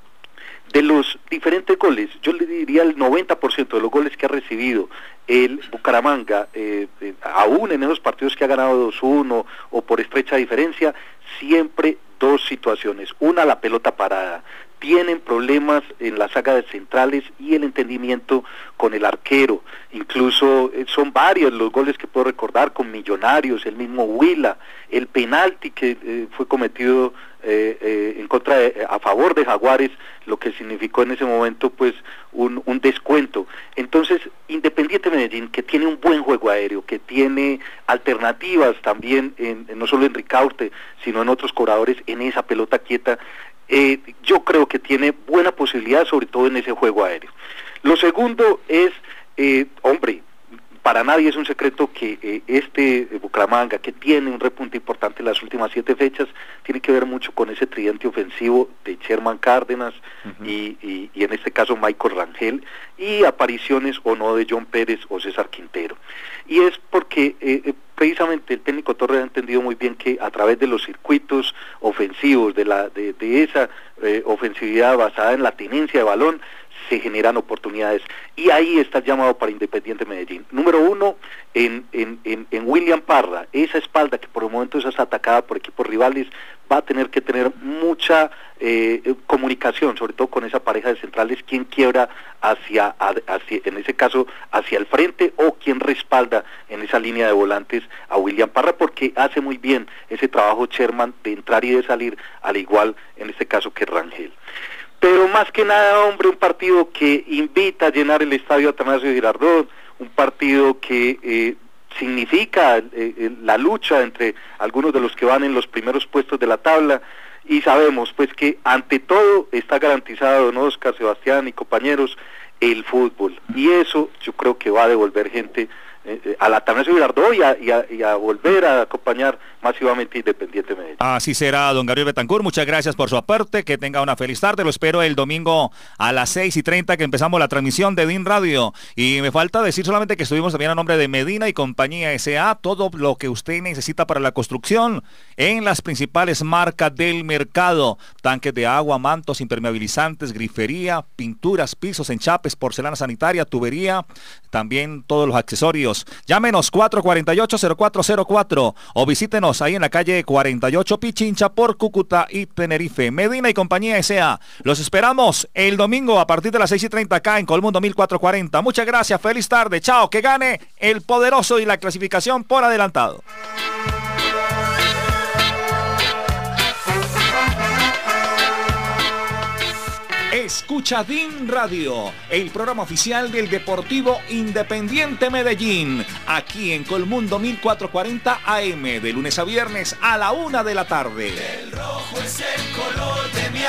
De los diferentes goles, yo le diría el noventa por ciento de los goles que ha recibido el Bucaramanga, eh, eh, aún en esos partidos que ha ganado dos uno o por estrecha diferencia, siempre dos situaciones. Una, la pelota parada. Tienen problemas en la saga de centrales y el entendimiento con el arquero. Incluso eh, son varios los goles que puedo recordar con Millonarios, el mismo Huila, el penalti que eh, fue cometido eh, eh, en contra de, a favor de Jaguares, lo que significó en ese momento pues un, un descuento. Entonces, Independiente Medellín, que tiene un buen juego aéreo, que tiene alternativas también, en, en, no solo en Ricaurte, sino en otros cobradores, en esa pelota quieta, Eh, yo creo que tiene buena posibilidad, sobre todo en ese juego aéreo. Lo segundo es, eh, hombre, para nadie es un secreto que eh, este eh, Bucaramanga, que tiene un repunte importante en las últimas siete fechas, tiene que ver mucho con ese tridente ofensivo de Sherman Cárdenas uh-huh. y, y, y en este caso Michael Rangel, y apariciones o no de John Pérez o César Quintero. Y es porque eh, precisamente el técnico Torres ha entendido muy bien que a través de los circuitos ofensivos, de, la, de, de esa eh, ofensividad basada en la tenencia de balón, se generan oportunidades, y ahí está el llamado para Independiente Medellín. Número uno, en, en, en, en William Parra, esa espalda que por el momento es atacada por equipos rivales, va a tener que tener mucha eh, comunicación, sobre todo con esa pareja de centrales, quien quiebra hacia, hacia, en ese caso, hacia el frente, o quien respalda en esa línea de volantes a William Parra, porque hace muy bien ese trabajo Sherman de entrar y de salir, al igual en este caso que Rangel. Pero más que nada, hombre, un partido que invita a llenar el estadio Atanasio Girardot, un partido que eh, significa eh, la lucha entre algunos de los que van en los primeros puestos de la tabla, y sabemos pues que ante todo está garantizado, don Oscar, Sebastián y compañeros, el fútbol, y eso yo creo que va a devolver gente eh, al Atanasio Girardot y a, y, a, y a volver a acompañar masivamente Independiente Medellín. Así será, don Gabriel Betancourt, muchas gracias por su aporte, que tenga una feliz tarde, lo espero el domingo a las seis y treinta que empezamos la transmisión de D I N Radio, y me falta decir solamente que estuvimos también a nombre de Medina y Compañía S A, todo lo que usted necesita para la construcción en las principales marcas del mercado, tanques de agua, mantos, impermeabilizantes, grifería, pinturas, pisos, enchapes, porcelana sanitaria, tubería, también todos los accesorios. Llámenos cuatro cuatro ocho, cero cuatro cero cuatro o visítenos ahí en la calle cuarenta y ocho Pichincha por Cúcuta y Tenerife. Medina y Compañía S A. Los esperamos el domingo a partir de las seis y treinta acá en Colmundo mil cuatrocientos cuarenta. Muchas gracias, feliz tarde, chao, que gane el poderoso y la clasificación por adelantado. Escucha D I N Radio, el programa oficial del Deportivo Independiente Medellín, aquí en Colmundo mil cuatrocientos cuarenta A M, de lunes a viernes a la una de la tarde. El rojo es el color de mi